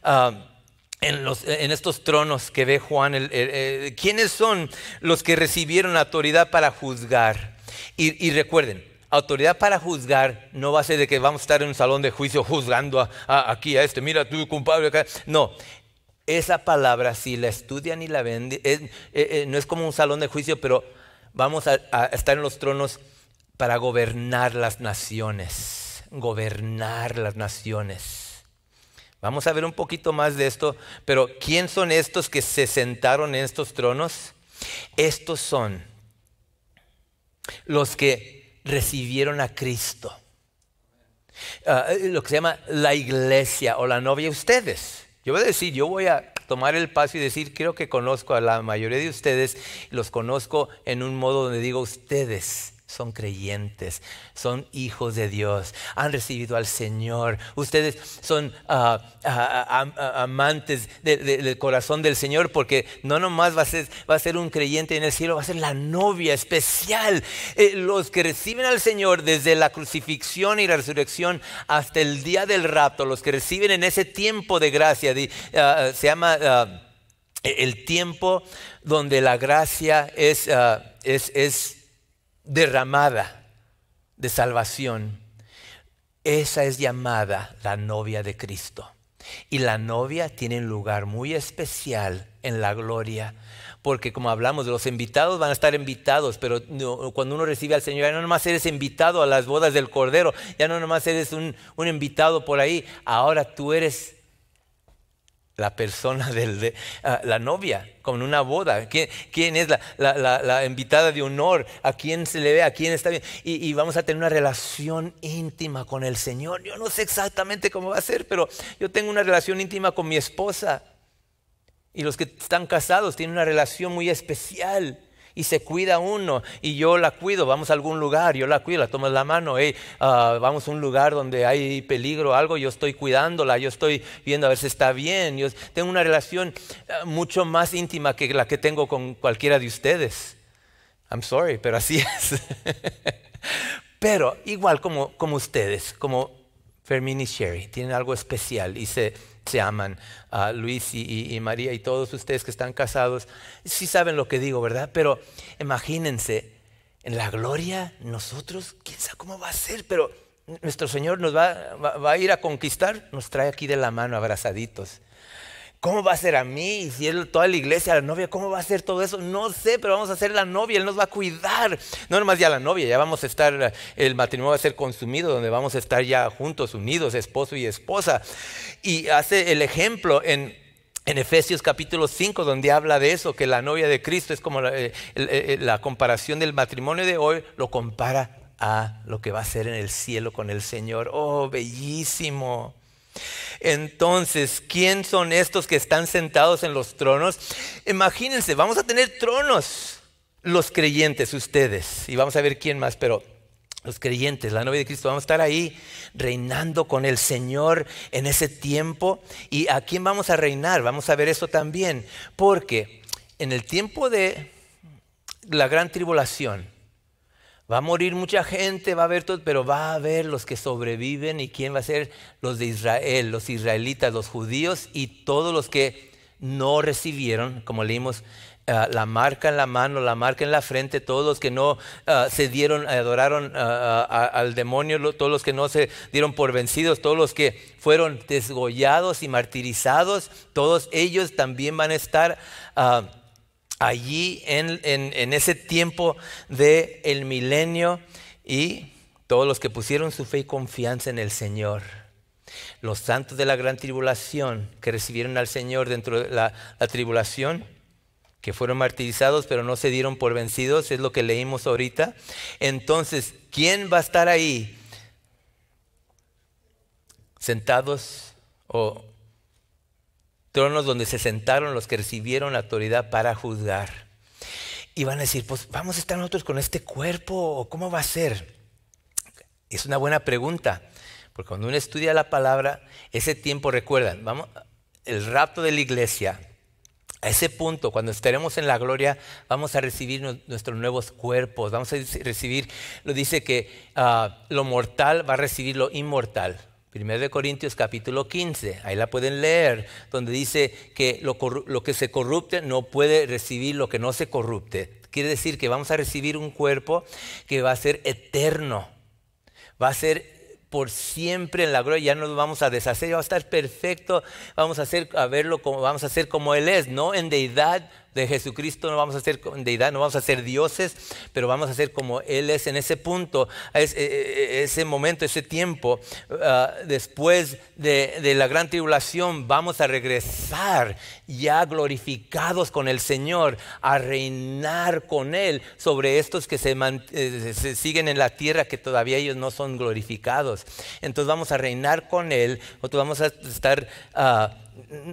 en estos tronos que ve Juan? ¿Quiénes son los que recibieron autoridad para juzgar? Y recuerden, autoridad para juzgar no va a ser de que vamos a estar en un salón de juicio juzgando aquí a este, mira tú culpable acá. No. Esa palabra, si la estudian y la ven, no es como un salón de juicio, pero vamos a estar en los tronos para gobernar las naciones. Gobernar las naciones. Vamos a ver un poquito más de esto. Pero ¿quién son estos que se sentaron en estos tronos? Estos son los que recibieron a Cristo. Lo que se llama la iglesia o la novia. Ustedes. Yo voy a decir, yo voy a tomar el paso y decir, creo que conozco a la mayoría de ustedes, los conozco en un modo donde digo ustedes, son creyentes, son hijos de Dios, han recibido al Señor. Ustedes son amantes del corazón del Señor, porque no nomás va a ser un creyente en el cielo, va a ser la novia especial. Los que reciben al Señor desde la crucifixión y la resurrección hasta el día del rapto, los que reciben en ese tiempo de gracia, se llama el tiempo donde la gracia es derramada de salvación. Esa es llamada la novia de Cristo. Y la novia tiene un lugar muy especial en la gloria, porque como hablamos, de los invitados van a estar invitados, pero cuando uno recibe al Señor, ya no nomás eres invitado a las bodas del Cordero, ya no nomás eres un invitado por ahí, ahora tú eres la persona la novia, como en una boda. ¿Quién es la invitada de honor? ¿A quién se le ve? ¿A quién está bien? Y vamos a tener una relación íntima con el Señor. Yo no sé exactamente cómo va a ser, pero yo tengo una relación íntima con mi esposa. Y los que están casados tienen una relación muy especial. Y se cuida uno, y yo la cuido. Vamos a algún lugar, yo la cuido, la tomo en la mano. Vamos a un lugar donde hay peligro o algo, yo estoy cuidándola, yo estoy viendo a ver si está bien. Yo tengo una relación mucho más íntima que la que tengo con cualquiera de ustedes. I'm sorry, pero así es. Pero igual como ustedes, como Fermín y Sherry, tienen algo especial y se aman. Luis y María y todos ustedes que están casados, sí saben lo que digo, ¿verdad? Pero imagínense, en la gloria, nosotros, quién sabe cómo va a ser, pero nuestro Señor nos va a ir a conquistar, nos trae aquí de la mano abrazaditos. ¿Cómo va a ser a mí? Y si es toda la iglesia, la novia, ¿cómo va a ser todo eso? No sé, pero vamos a ser la novia, Él nos va a cuidar. No nomás ya la novia, ya vamos a estar, el matrimonio va a ser consumido, donde vamos a estar ya juntos, unidos, esposo y esposa. Y hace el ejemplo en Efesios capítulo 5, donde habla de eso, que la novia de Cristo es como la comparación del matrimonio de hoy, lo compara a lo que va a ser en el cielo con el Señor. Oh, bellísimo. Entonces, ¿quién son estos que están sentados en los tronos? Imagínense, vamos a tener tronos, los creyentes, ustedes, y vamos a ver quién más, pero los creyentes, la novia de Cristo, vamos a estar ahí reinando con el Señor en ese tiempo. ¿Y a quién vamos a reinar? Vamos a ver eso también, porque en el tiempo de la gran tribulación, va a morir mucha gente, va a haber todo, pero va a haber los que sobreviven. ¿Y quién va a ser? Los de Israel, los israelitas, los judíos y todos los que no recibieron, como leímos, la marca en la mano, la marca en la frente, todos los que no se dieron, adoraron al demonio, todos los que no se dieron por vencidos, todos los que fueron desgollados y martirizados, todos ellos también van a estar allí en ese tiempo del milenio, y todos los que pusieron su fe y confianza en el Señor. Los santos de la gran tribulación que recibieron al Señor dentro de la tribulación, que fueron martirizados pero no se dieron por vencidos, es lo que leímos ahorita. Entonces, ¿quién va a estar ahí? Sentados o tronos donde se sentaron los que recibieron la autoridad para juzgar. Y van a decir, pues vamos a estar nosotros con este cuerpo, ¿o cómo va a ser? Es una buena pregunta, porque cuando uno estudia la palabra, ese tiempo, recuerdan, el rapto de la iglesia, a ese punto, cuando estaremos en la gloria, vamos a recibir nuestros nuevos cuerpos, vamos a recibir, lo dice que lo mortal va a recibir lo inmortal. 1 Corintios capítulo 15, ahí la pueden leer, donde dice que lo que se corrupte no puede recibir lo que no se corrupte. Quiere decir que vamos a recibir un cuerpo que va a ser eterno, va a ser por siempre en la gloria, ya no nos vamos a deshacer, ya va a estar perfecto, vamos a ser como Él es, no en deidad de Jesucristo, no vamos a ser en deidad, no vamos a ser dioses, pero vamos a ser como Él es en ese punto, ese momento, ese tiempo. Después de la gran tribulación vamos a regresar ya glorificados con el Señor, a reinar con Él sobre estos que se siguen en la tierra, que todavía ellos no son glorificados. Entonces vamos a reinar con Él, nosotros vamos a estar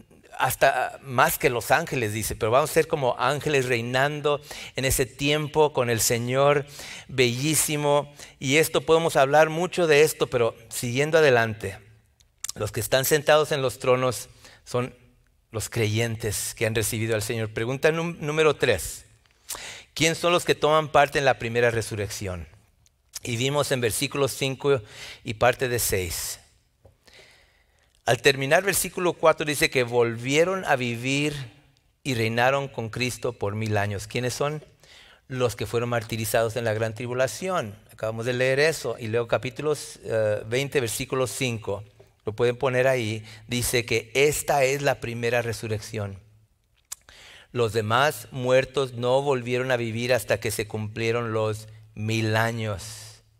hasta más que los ángeles, dice, pero vamos a ser como ángeles reinando en ese tiempo con el Señor, bellísimo. Y esto podemos hablar mucho de esto, pero siguiendo adelante, los que están sentados en los tronos son los creyentes que han recibido al Señor. Pregunta número 3. ¿Quién son los que toman parte en la primera resurrección? Y vimos en versículos 5 y parte de 6. Al terminar versículo 4 dice que volvieron a vivir y reinaron con Cristo por 1000 años. ¿Quiénes son? Los que fueron martirizados en la gran tribulación. Acabamos de leer eso. Y luego capítulos 20, versículo 5. Lo pueden poner ahí. Dice que esta es la primera resurrección. Los demás muertos no volvieron a vivir hasta que se cumplieron los 1000 años.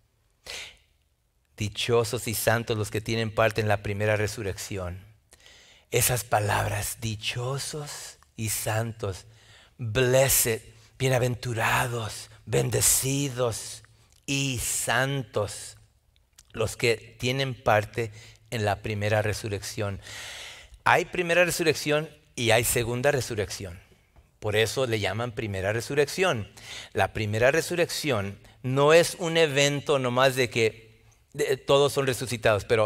Dichosos y santos los que tienen parte en la primera resurrección. Esas palabras, dichosos y santos, blessed, bienaventurados, bendecidos y santos, los que tienen parte en la primera resurrección. Hay primera resurrección y hay segunda resurrección. Por eso le llaman primera resurrección. La primera resurrección no es un evento nomás de que todos son resucitados, pero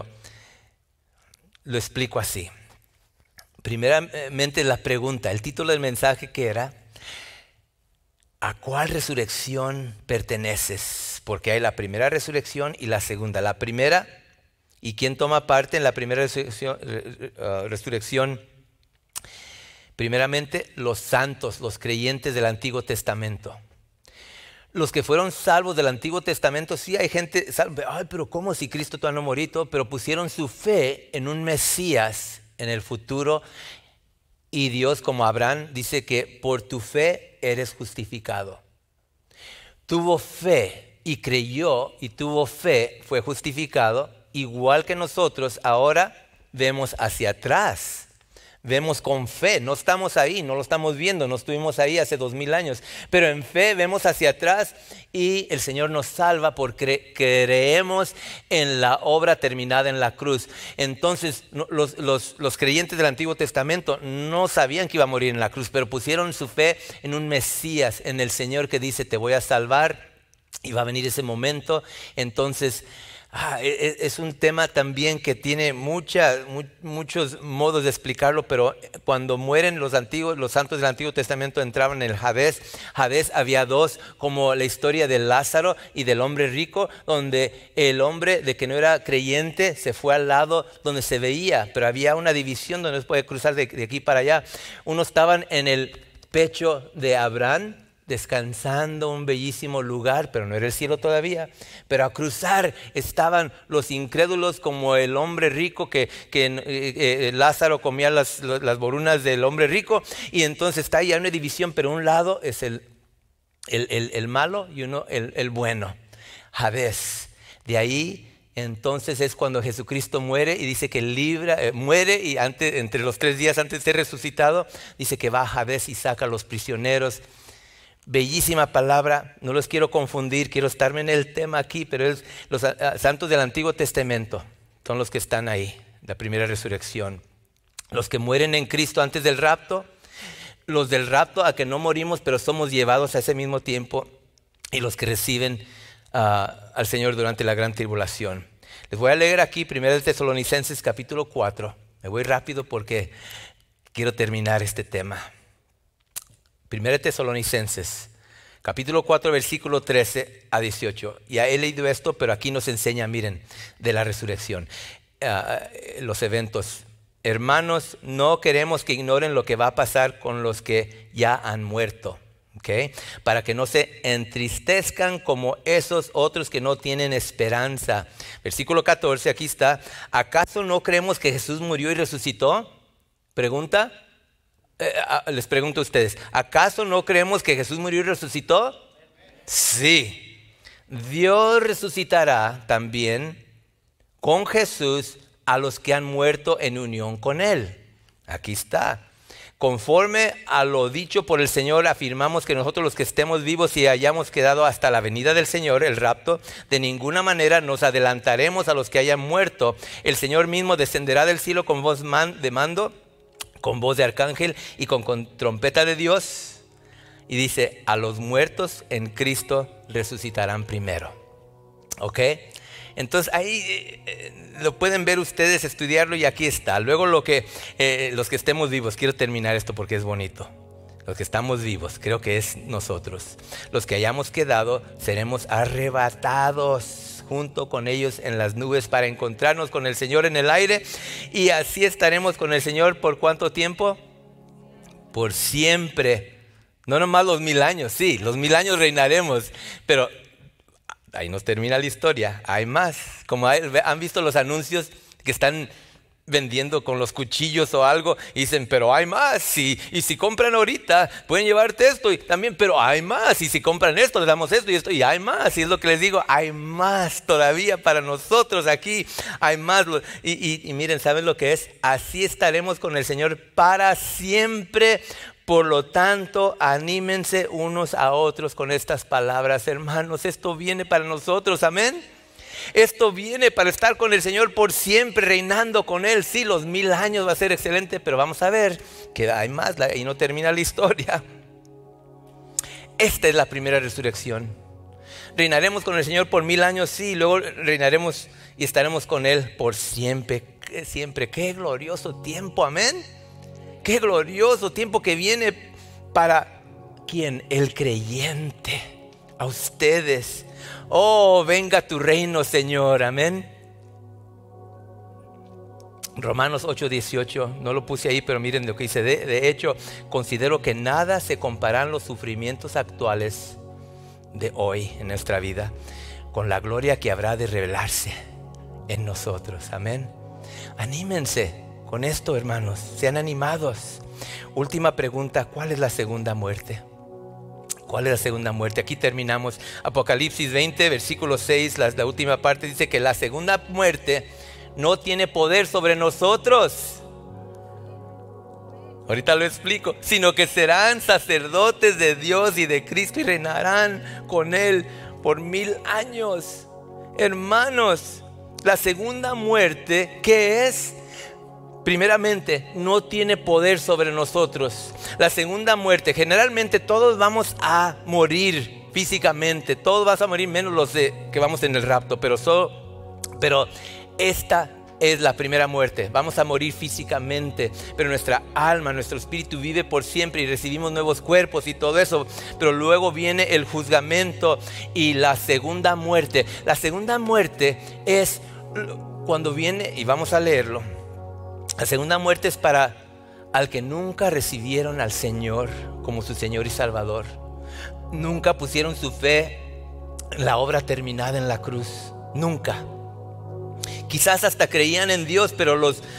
lo explico así. Primeramente la pregunta, el título del mensaje que era, ¿a cuál resurrección perteneces? Porque hay la primera resurrección y la segunda. La primera, ¿y quién toma parte en la primera resurrección? Primeramente, los santos, los creyentes del Antiguo Testamento. Los que fueron salvos del Antiguo Testamento, sí hay gente salva. Ay, pero ¿cómo si Cristo todavía no morito? Pero pusieron su fe en un Mesías en el futuro. Y Dios, como Abraham, dice que por tu fe eres justificado. Tuvo fe y creyó y tuvo fe, fue justificado. Igual que nosotros, ahora vemos hacia atrás. Vemos con fe, no estamos ahí, no lo estamos viendo, no estuvimos ahí hace 2000 años, pero en fe vemos hacia atrás y el Señor nos salva porque creemos en la obra terminada en la cruz. Entonces los creyentes del Antiguo Testamento no sabían que iba a morir en la cruz, pero pusieron su fe en un Mesías, en el Señor que dice te voy a salvar y va a venir ese momento. Entonces es un tema también que tiene muchos modos de explicarlo, pero cuando mueren los santos del Antiguo Testamento entraban en el Hades. Hades había dos, como la historia de Lázaro y del hombre rico, donde el hombre de que no era creyente se fue al lado donde se veía, pero había una división donde no se puede cruzar de aquí para allá. Unos estaban en el pecho de Abraham, descansando un bellísimo lugar, pero no era el cielo todavía. Pero a cruzar estaban los incrédulos como el hombre rico que Lázaro comía las borunas del hombre rico, y entonces está ahí una división, pero un lado es el malo y uno el bueno. Hades. De ahí entonces es cuando Jesucristo muere y dice que muere y entre los 3 días antes de ser resucitado, dice que va a Hades y saca a los prisioneros. Bellísima palabra, no los quiero confundir, quiero estarme en el tema aquí, pero los santos del Antiguo Testamento son los que están ahí, la primera resurrección. Los que mueren en Cristo antes del rapto, los del rapto a que no morimos, pero somos llevados a ese mismo tiempo, y los que reciben al Señor durante la gran tribulación. Les voy a leer aquí 1 Tesalonicenses capítulo 4. Me voy rápido porque quiero terminar este tema. 1 Tesalonicenses, capítulo 4, versículo 13 a 18. Ya he leído esto, pero aquí nos enseña, miren, de la resurrección, los eventos. Hermanos, no queremos que ignoren lo que va a pasar con los que ya han muerto, ¿okay? Para que no se entristezcan como esos otros que no tienen esperanza. Versículo 14, aquí está. ¿Acaso no creemos que Jesús murió y resucitó? Pregunta. Les pregunto a ustedes, ¿acaso no creemos que Jesús murió y resucitó? Sí. Dios resucitará también con Jesús a los que han muerto en unión con Él. Aquí está. Conforme a lo dicho por el Señor, afirmamos que nosotros los que estemos vivos y hayamos quedado hasta la venida del Señor, el rapto, de ninguna manera nos adelantaremos a los que hayan muerto. El Señor mismo descenderá del cielo con voz de mando, con voz de arcángel y con trompeta de Dios. Y dice, a los muertos en Cristo resucitarán primero. ¿Ok? Entonces ahí lo pueden ver ustedes, estudiarlo, y aquí está. Luego los que estemos vivos, quiero terminar esto porque es bonito. Los que estamos vivos, creo que es nosotros. Los que hayamos quedado, seremos arrebatados junto con ellos en las nubes para encontrarnos con el Señor en el aire. Y así estaremos con el Señor, ¿por cuánto tiempo? Por siempre. No nomás los 1000 años, sí, los 1000 años reinaremos, pero ahí nos termina la historia, hay más. Como han visto los anuncios que están vendiendo con los cuchillos o algo, y dicen, pero hay más, y si compran ahorita, pueden llevarte esto, y también, pero hay más, y si compran esto, les damos esto y esto, y hay más, y es lo que les digo, hay más todavía para nosotros aquí, hay más, y miren, ¿saben lo que es? Así estaremos con el Señor para siempre. Por lo tanto, anímense unos a otros con estas palabras, hermanos. Esto viene para nosotros, amén. Esto viene para estar con el Señor por siempre, reinando con Él. Sí, los 1000 años va a ser excelente, pero vamos a ver que hay más y no termina la historia. Esta es la primera resurrección. Reinaremos con el Señor por 1000 años, sí, luego reinaremos y estaremos con Él por siempre. Siempre, qué glorioso tiempo, amén. Qué glorioso tiempo que viene para ¿quién? El creyente, a ustedes. Oh, venga tu reino, Señor, amén. Romanos 8:18, no lo puse ahí, pero miren lo que dice. De hecho, considero que nada se comparan los sufrimientos actuales de hoy en nuestra vida con la gloria que habrá de revelarse en nosotros, amén. Anímense con esto, hermanos, sean animados. Última pregunta, ¿cuál es la segunda muerte? ¿Cuál es la segunda muerte? Aquí terminamos. Apocalipsis 20, versículo 6, la última parte dice que la segunda muerte no tiene poder sobre nosotros. Ahorita lo explico. Sino que serán sacerdotes de Dios y de Cristo y reinarán con Él por 1000 años. Hermanos, la segunda muerte, ¿qué es? Primeramente, no tiene poder sobre nosotros. La segunda muerte, generalmente todos vamos a morir físicamente. Todos vas a morir menos los que vamos en el rapto. Pero esta es la primera muerte. Vamos a morir físicamente, pero nuestra alma, nuestro espíritu vive por siempre y recibimos nuevos cuerpos y todo eso. Pero luego viene el juzgamiento y la segunda muerte. La segunda muerte es cuando viene, y vamos a leerlo. La segunda muerte es para al que nunca recibieron al Señor como su Señor y Salvador. Nunca pusieron su fe en la obra terminada en la cruz. Nunca. Quizás hasta creían en Dios, pero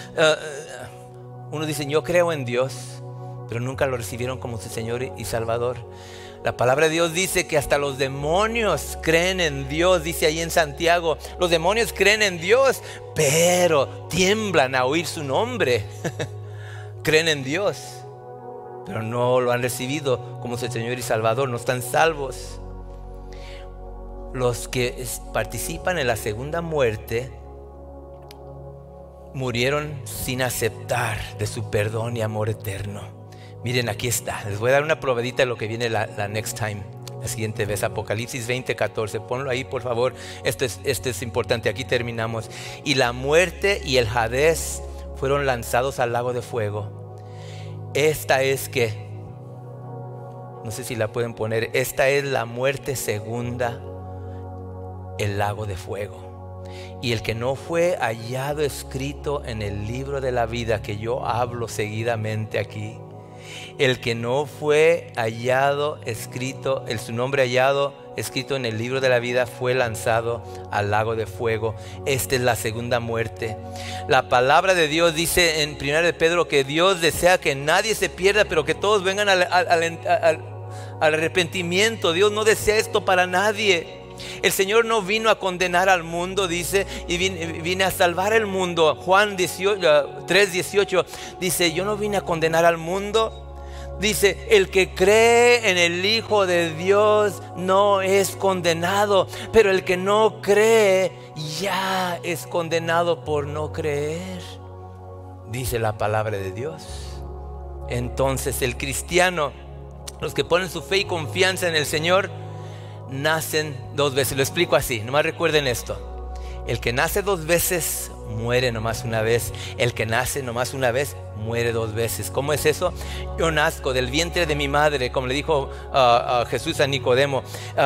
unos dicen, yo creo en Dios, pero nunca lo recibieron como su Señor y Salvador. La palabra de Dios dice que hasta los demonios creen en Dios, dice ahí en Santiago. Los demonios creen en Dios, pero tiemblan a oír su nombre. Creen en Dios, pero no lo han recibido como su Señor y Salvador, no están salvos. Los que participan en la segunda muerte murieron sin aceptar de su perdón y amor eterno. Miren, aquí está. Les voy a dar una probadita de lo que viene la next time, la siguiente vez. Apocalipsis 20:14. Ponlo ahí, por favor. Esto es importante. Aquí terminamos. Y la muerte y el Hades fueron lanzados al lago de fuego. Esta es que, no sé si la pueden poner. Esta es la muerte segunda, el lago de fuego. Y el que no fue hallado escrito en el libro de la vida, que yo hablo seguidamente aquí, el que no fue hallado escrito, su nombre hallado escrito en el libro de la vida, fue lanzado al lago de fuego. Esta es la segunda muerte. La palabra de Dios dice en 1 de Pedro que Dios desea que nadie se pierda, pero que todos vengan al arrepentimiento. Dios no desea esto para nadie. El Señor no vino a condenar al mundo, dice, y vine a salvar el mundo. Juan 3:18 dice, yo no vine a condenar al mundo. Dice, el que cree en el Hijo de Dios no es condenado, pero el que no cree ya es condenado por no creer. Dice la palabra de Dios. Entonces el cristiano, los que ponen su fe y confianza en el Señor, nacen 2 veces. Lo explico así, nomás recuerden esto. El que nace 2 veces, muere nomás una vez. El que nace nomás una vez, muere 2 veces. ¿Cómo es eso? Yo nazco del vientre de mi madre, como le dijo Jesús a Nicodemo.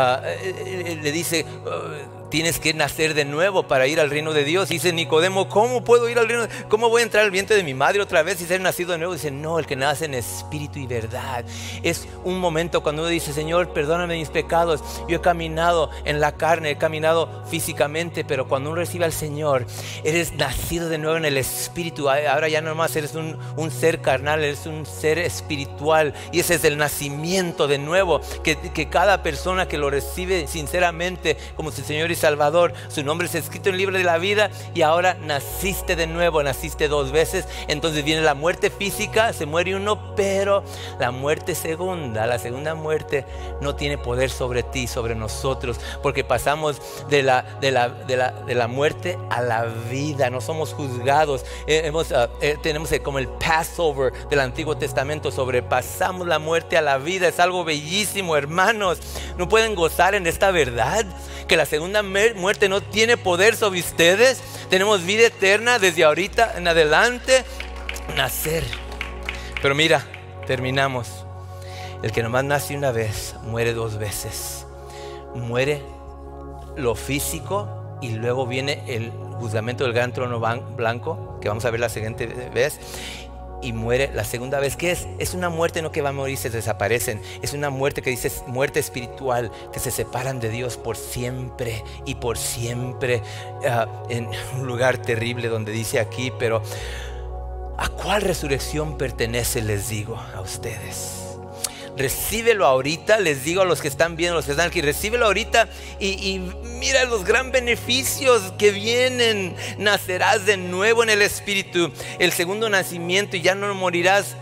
Le dice, tienes que nacer de nuevo para ir al reino de Dios. Dice Nicodemo, ¿cómo puedo ir al reino? ¿Cómo voy a entrar al vientre de mi madre otra vez y ser nacido de nuevo? Dice, no, el que nace en espíritu y verdad. Es un momento cuando uno dice, Señor, perdóname mis pecados. Yo he caminado en la carne, he caminado físicamente, pero cuando uno recibe al Señor, eres nacido de nuevo en el espíritu. Ahora ya no más eres un ser carnal, eres un ser espiritual. Y ese es el nacimiento de nuevo, que cada persona que lo recibe sinceramente como su Señor y Salvador, su nombre es escrito en el libro de la vida, y ahora naciste de nuevo, naciste 2 veces. Entonces viene la muerte física, se muere uno, pero la muerte segunda, la segunda muerte no tiene poder sobre ti, sobre nosotros, porque pasamos de la muerte a la vida. No somos juzgados. Tenemos como el Passover del Antiguo Testamento, sobrepasamos la muerte a la vida. Es algo bellísimo, hermanos. ¿No pueden gozar en esta verdad? Que la segunda muerte no tiene poder sobre ustedes. Tenemos vida eterna desde ahorita en adelante. Nacer. Pero mira, terminamos. El que nomás nace una vez, muere 2 veces. Muere lo físico y luego viene el juzgamiento del gran trono blanco, que vamos a ver la siguiente vez. Y muere la segunda vez. ¿Qué es? Es una muerte no que va a morir, se desaparecen. Es una muerte que dice muerte espiritual, que se separan de Dios por siempre y por siempre, en un lugar terrible donde dice aquí. Pero ¿a cuál resurrección pertenece? Les digo a ustedes. Recíbelo ahorita, les digo a los que están viendo, los que están aquí, recíbelo ahorita y mira los gran beneficios que vienen. Nacerás de nuevo en el Espíritu, el segundo nacimiento, y ya no morirás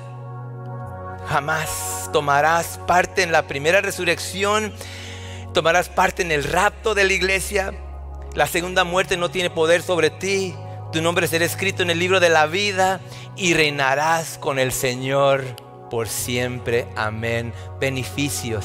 jamás. Tomarás parte en la primera resurrección, tomarás parte en el rapto de la iglesia. La segunda muerte no tiene poder sobre ti. Tu nombre será escrito en el libro de la vida y reinarás con el Señor por siempre. Amén. Beneficios.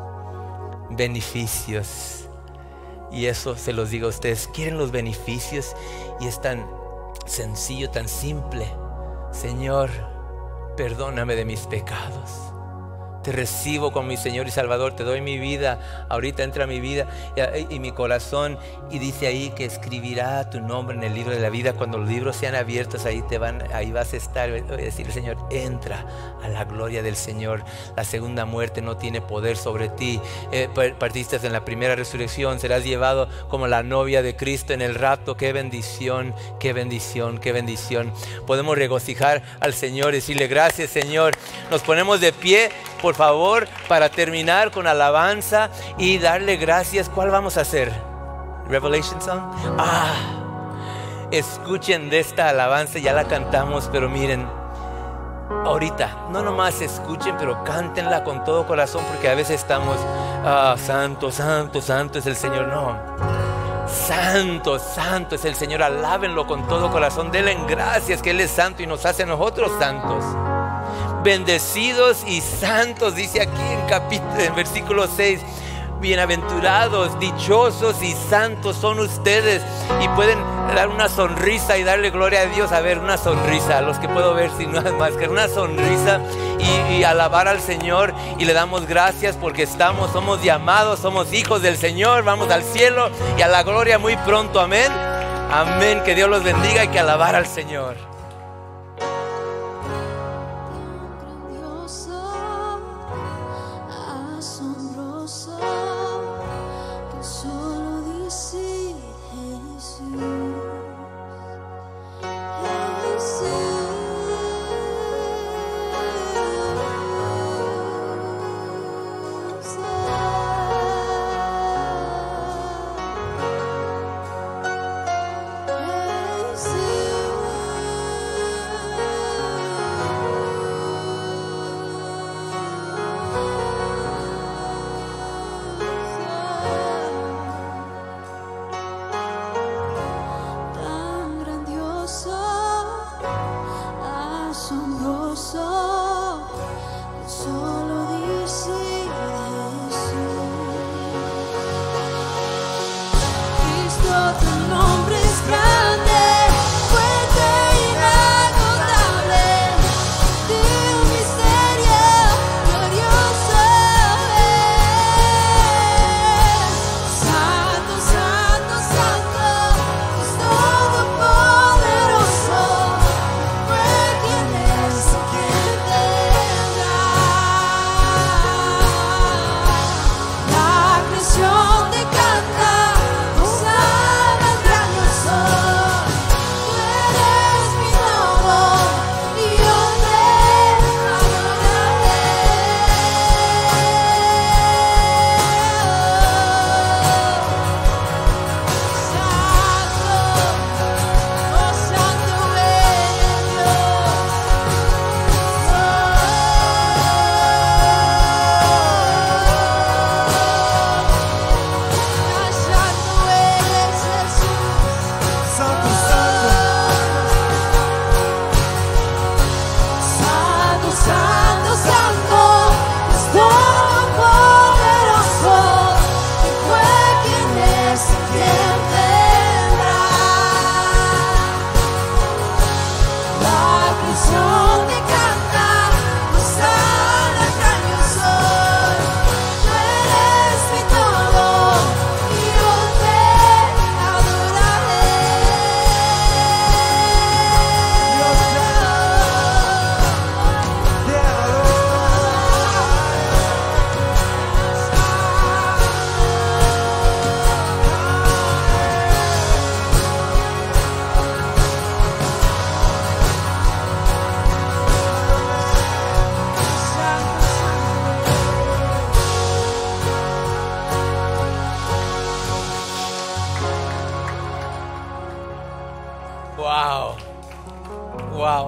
Beneficios. Y eso se los digo a ustedes. ¿Quieren los beneficios? Y es tan sencillo, tan simple. Señor, perdóname de mis pecados. Te recibo como mi Señor y Salvador. Te doy mi vida. Ahorita entra mi vida y mi corazón. Y dice ahí que escribirá tu nombre en el libro de la vida. Cuando los libros sean abiertos, ahí vas a estar. Voy a decir, Señor, entra a la gloria del Señor. La segunda muerte no tiene poder sobre ti. Partiste en la primera resurrección. Serás llevado como la novia de Cristo en el rapto. Qué bendición, qué bendición, qué bendición. Podemos regocijar al Señor y decirle, gracias, Señor. Nos ponemos de pie, por favor, para terminar con alabanza y darle gracias. ¿Cuál vamos a hacer? Revelation Song. Escuchen de esta alabanza, ya la cantamos, pero miren, ahorita, no nomás escuchen, pero cántenla con todo corazón, porque a veces estamos, santo, santo, santo es el Señor. No, santo, santo es el Señor. Alábenlo con todo corazón, denle gracias que Él es santo y nos hace a nosotros santos. Bendecidos y santos, dice aquí en versículo 6. Bienaventurados, dichosos y santos son ustedes. Y pueden dar una sonrisa y darle gloria a Dios. A ver, una sonrisa, a los que puedo ver sin más máscara, una sonrisa y alabar al Señor. Y le damos gracias porque somos llamados, somos hijos del Señor. Vamos al cielo y a la gloria muy pronto. Amén. Amén. Que Dios los bendiga y que alabar al Señor.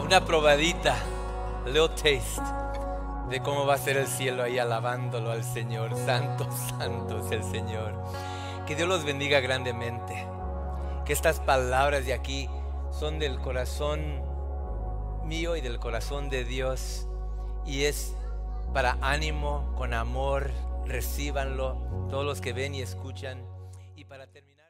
una probadita, a little taste de cómo va a ser el cielo ahí alabándolo al Señor. Santo, santo es el Señor. Que Dios los bendiga grandemente. Que estas palabras de aquí son del corazón mío y del corazón de Dios, y es para ánimo, con amor. Recíbanlo todos los que ven y escuchan. Y para terminar...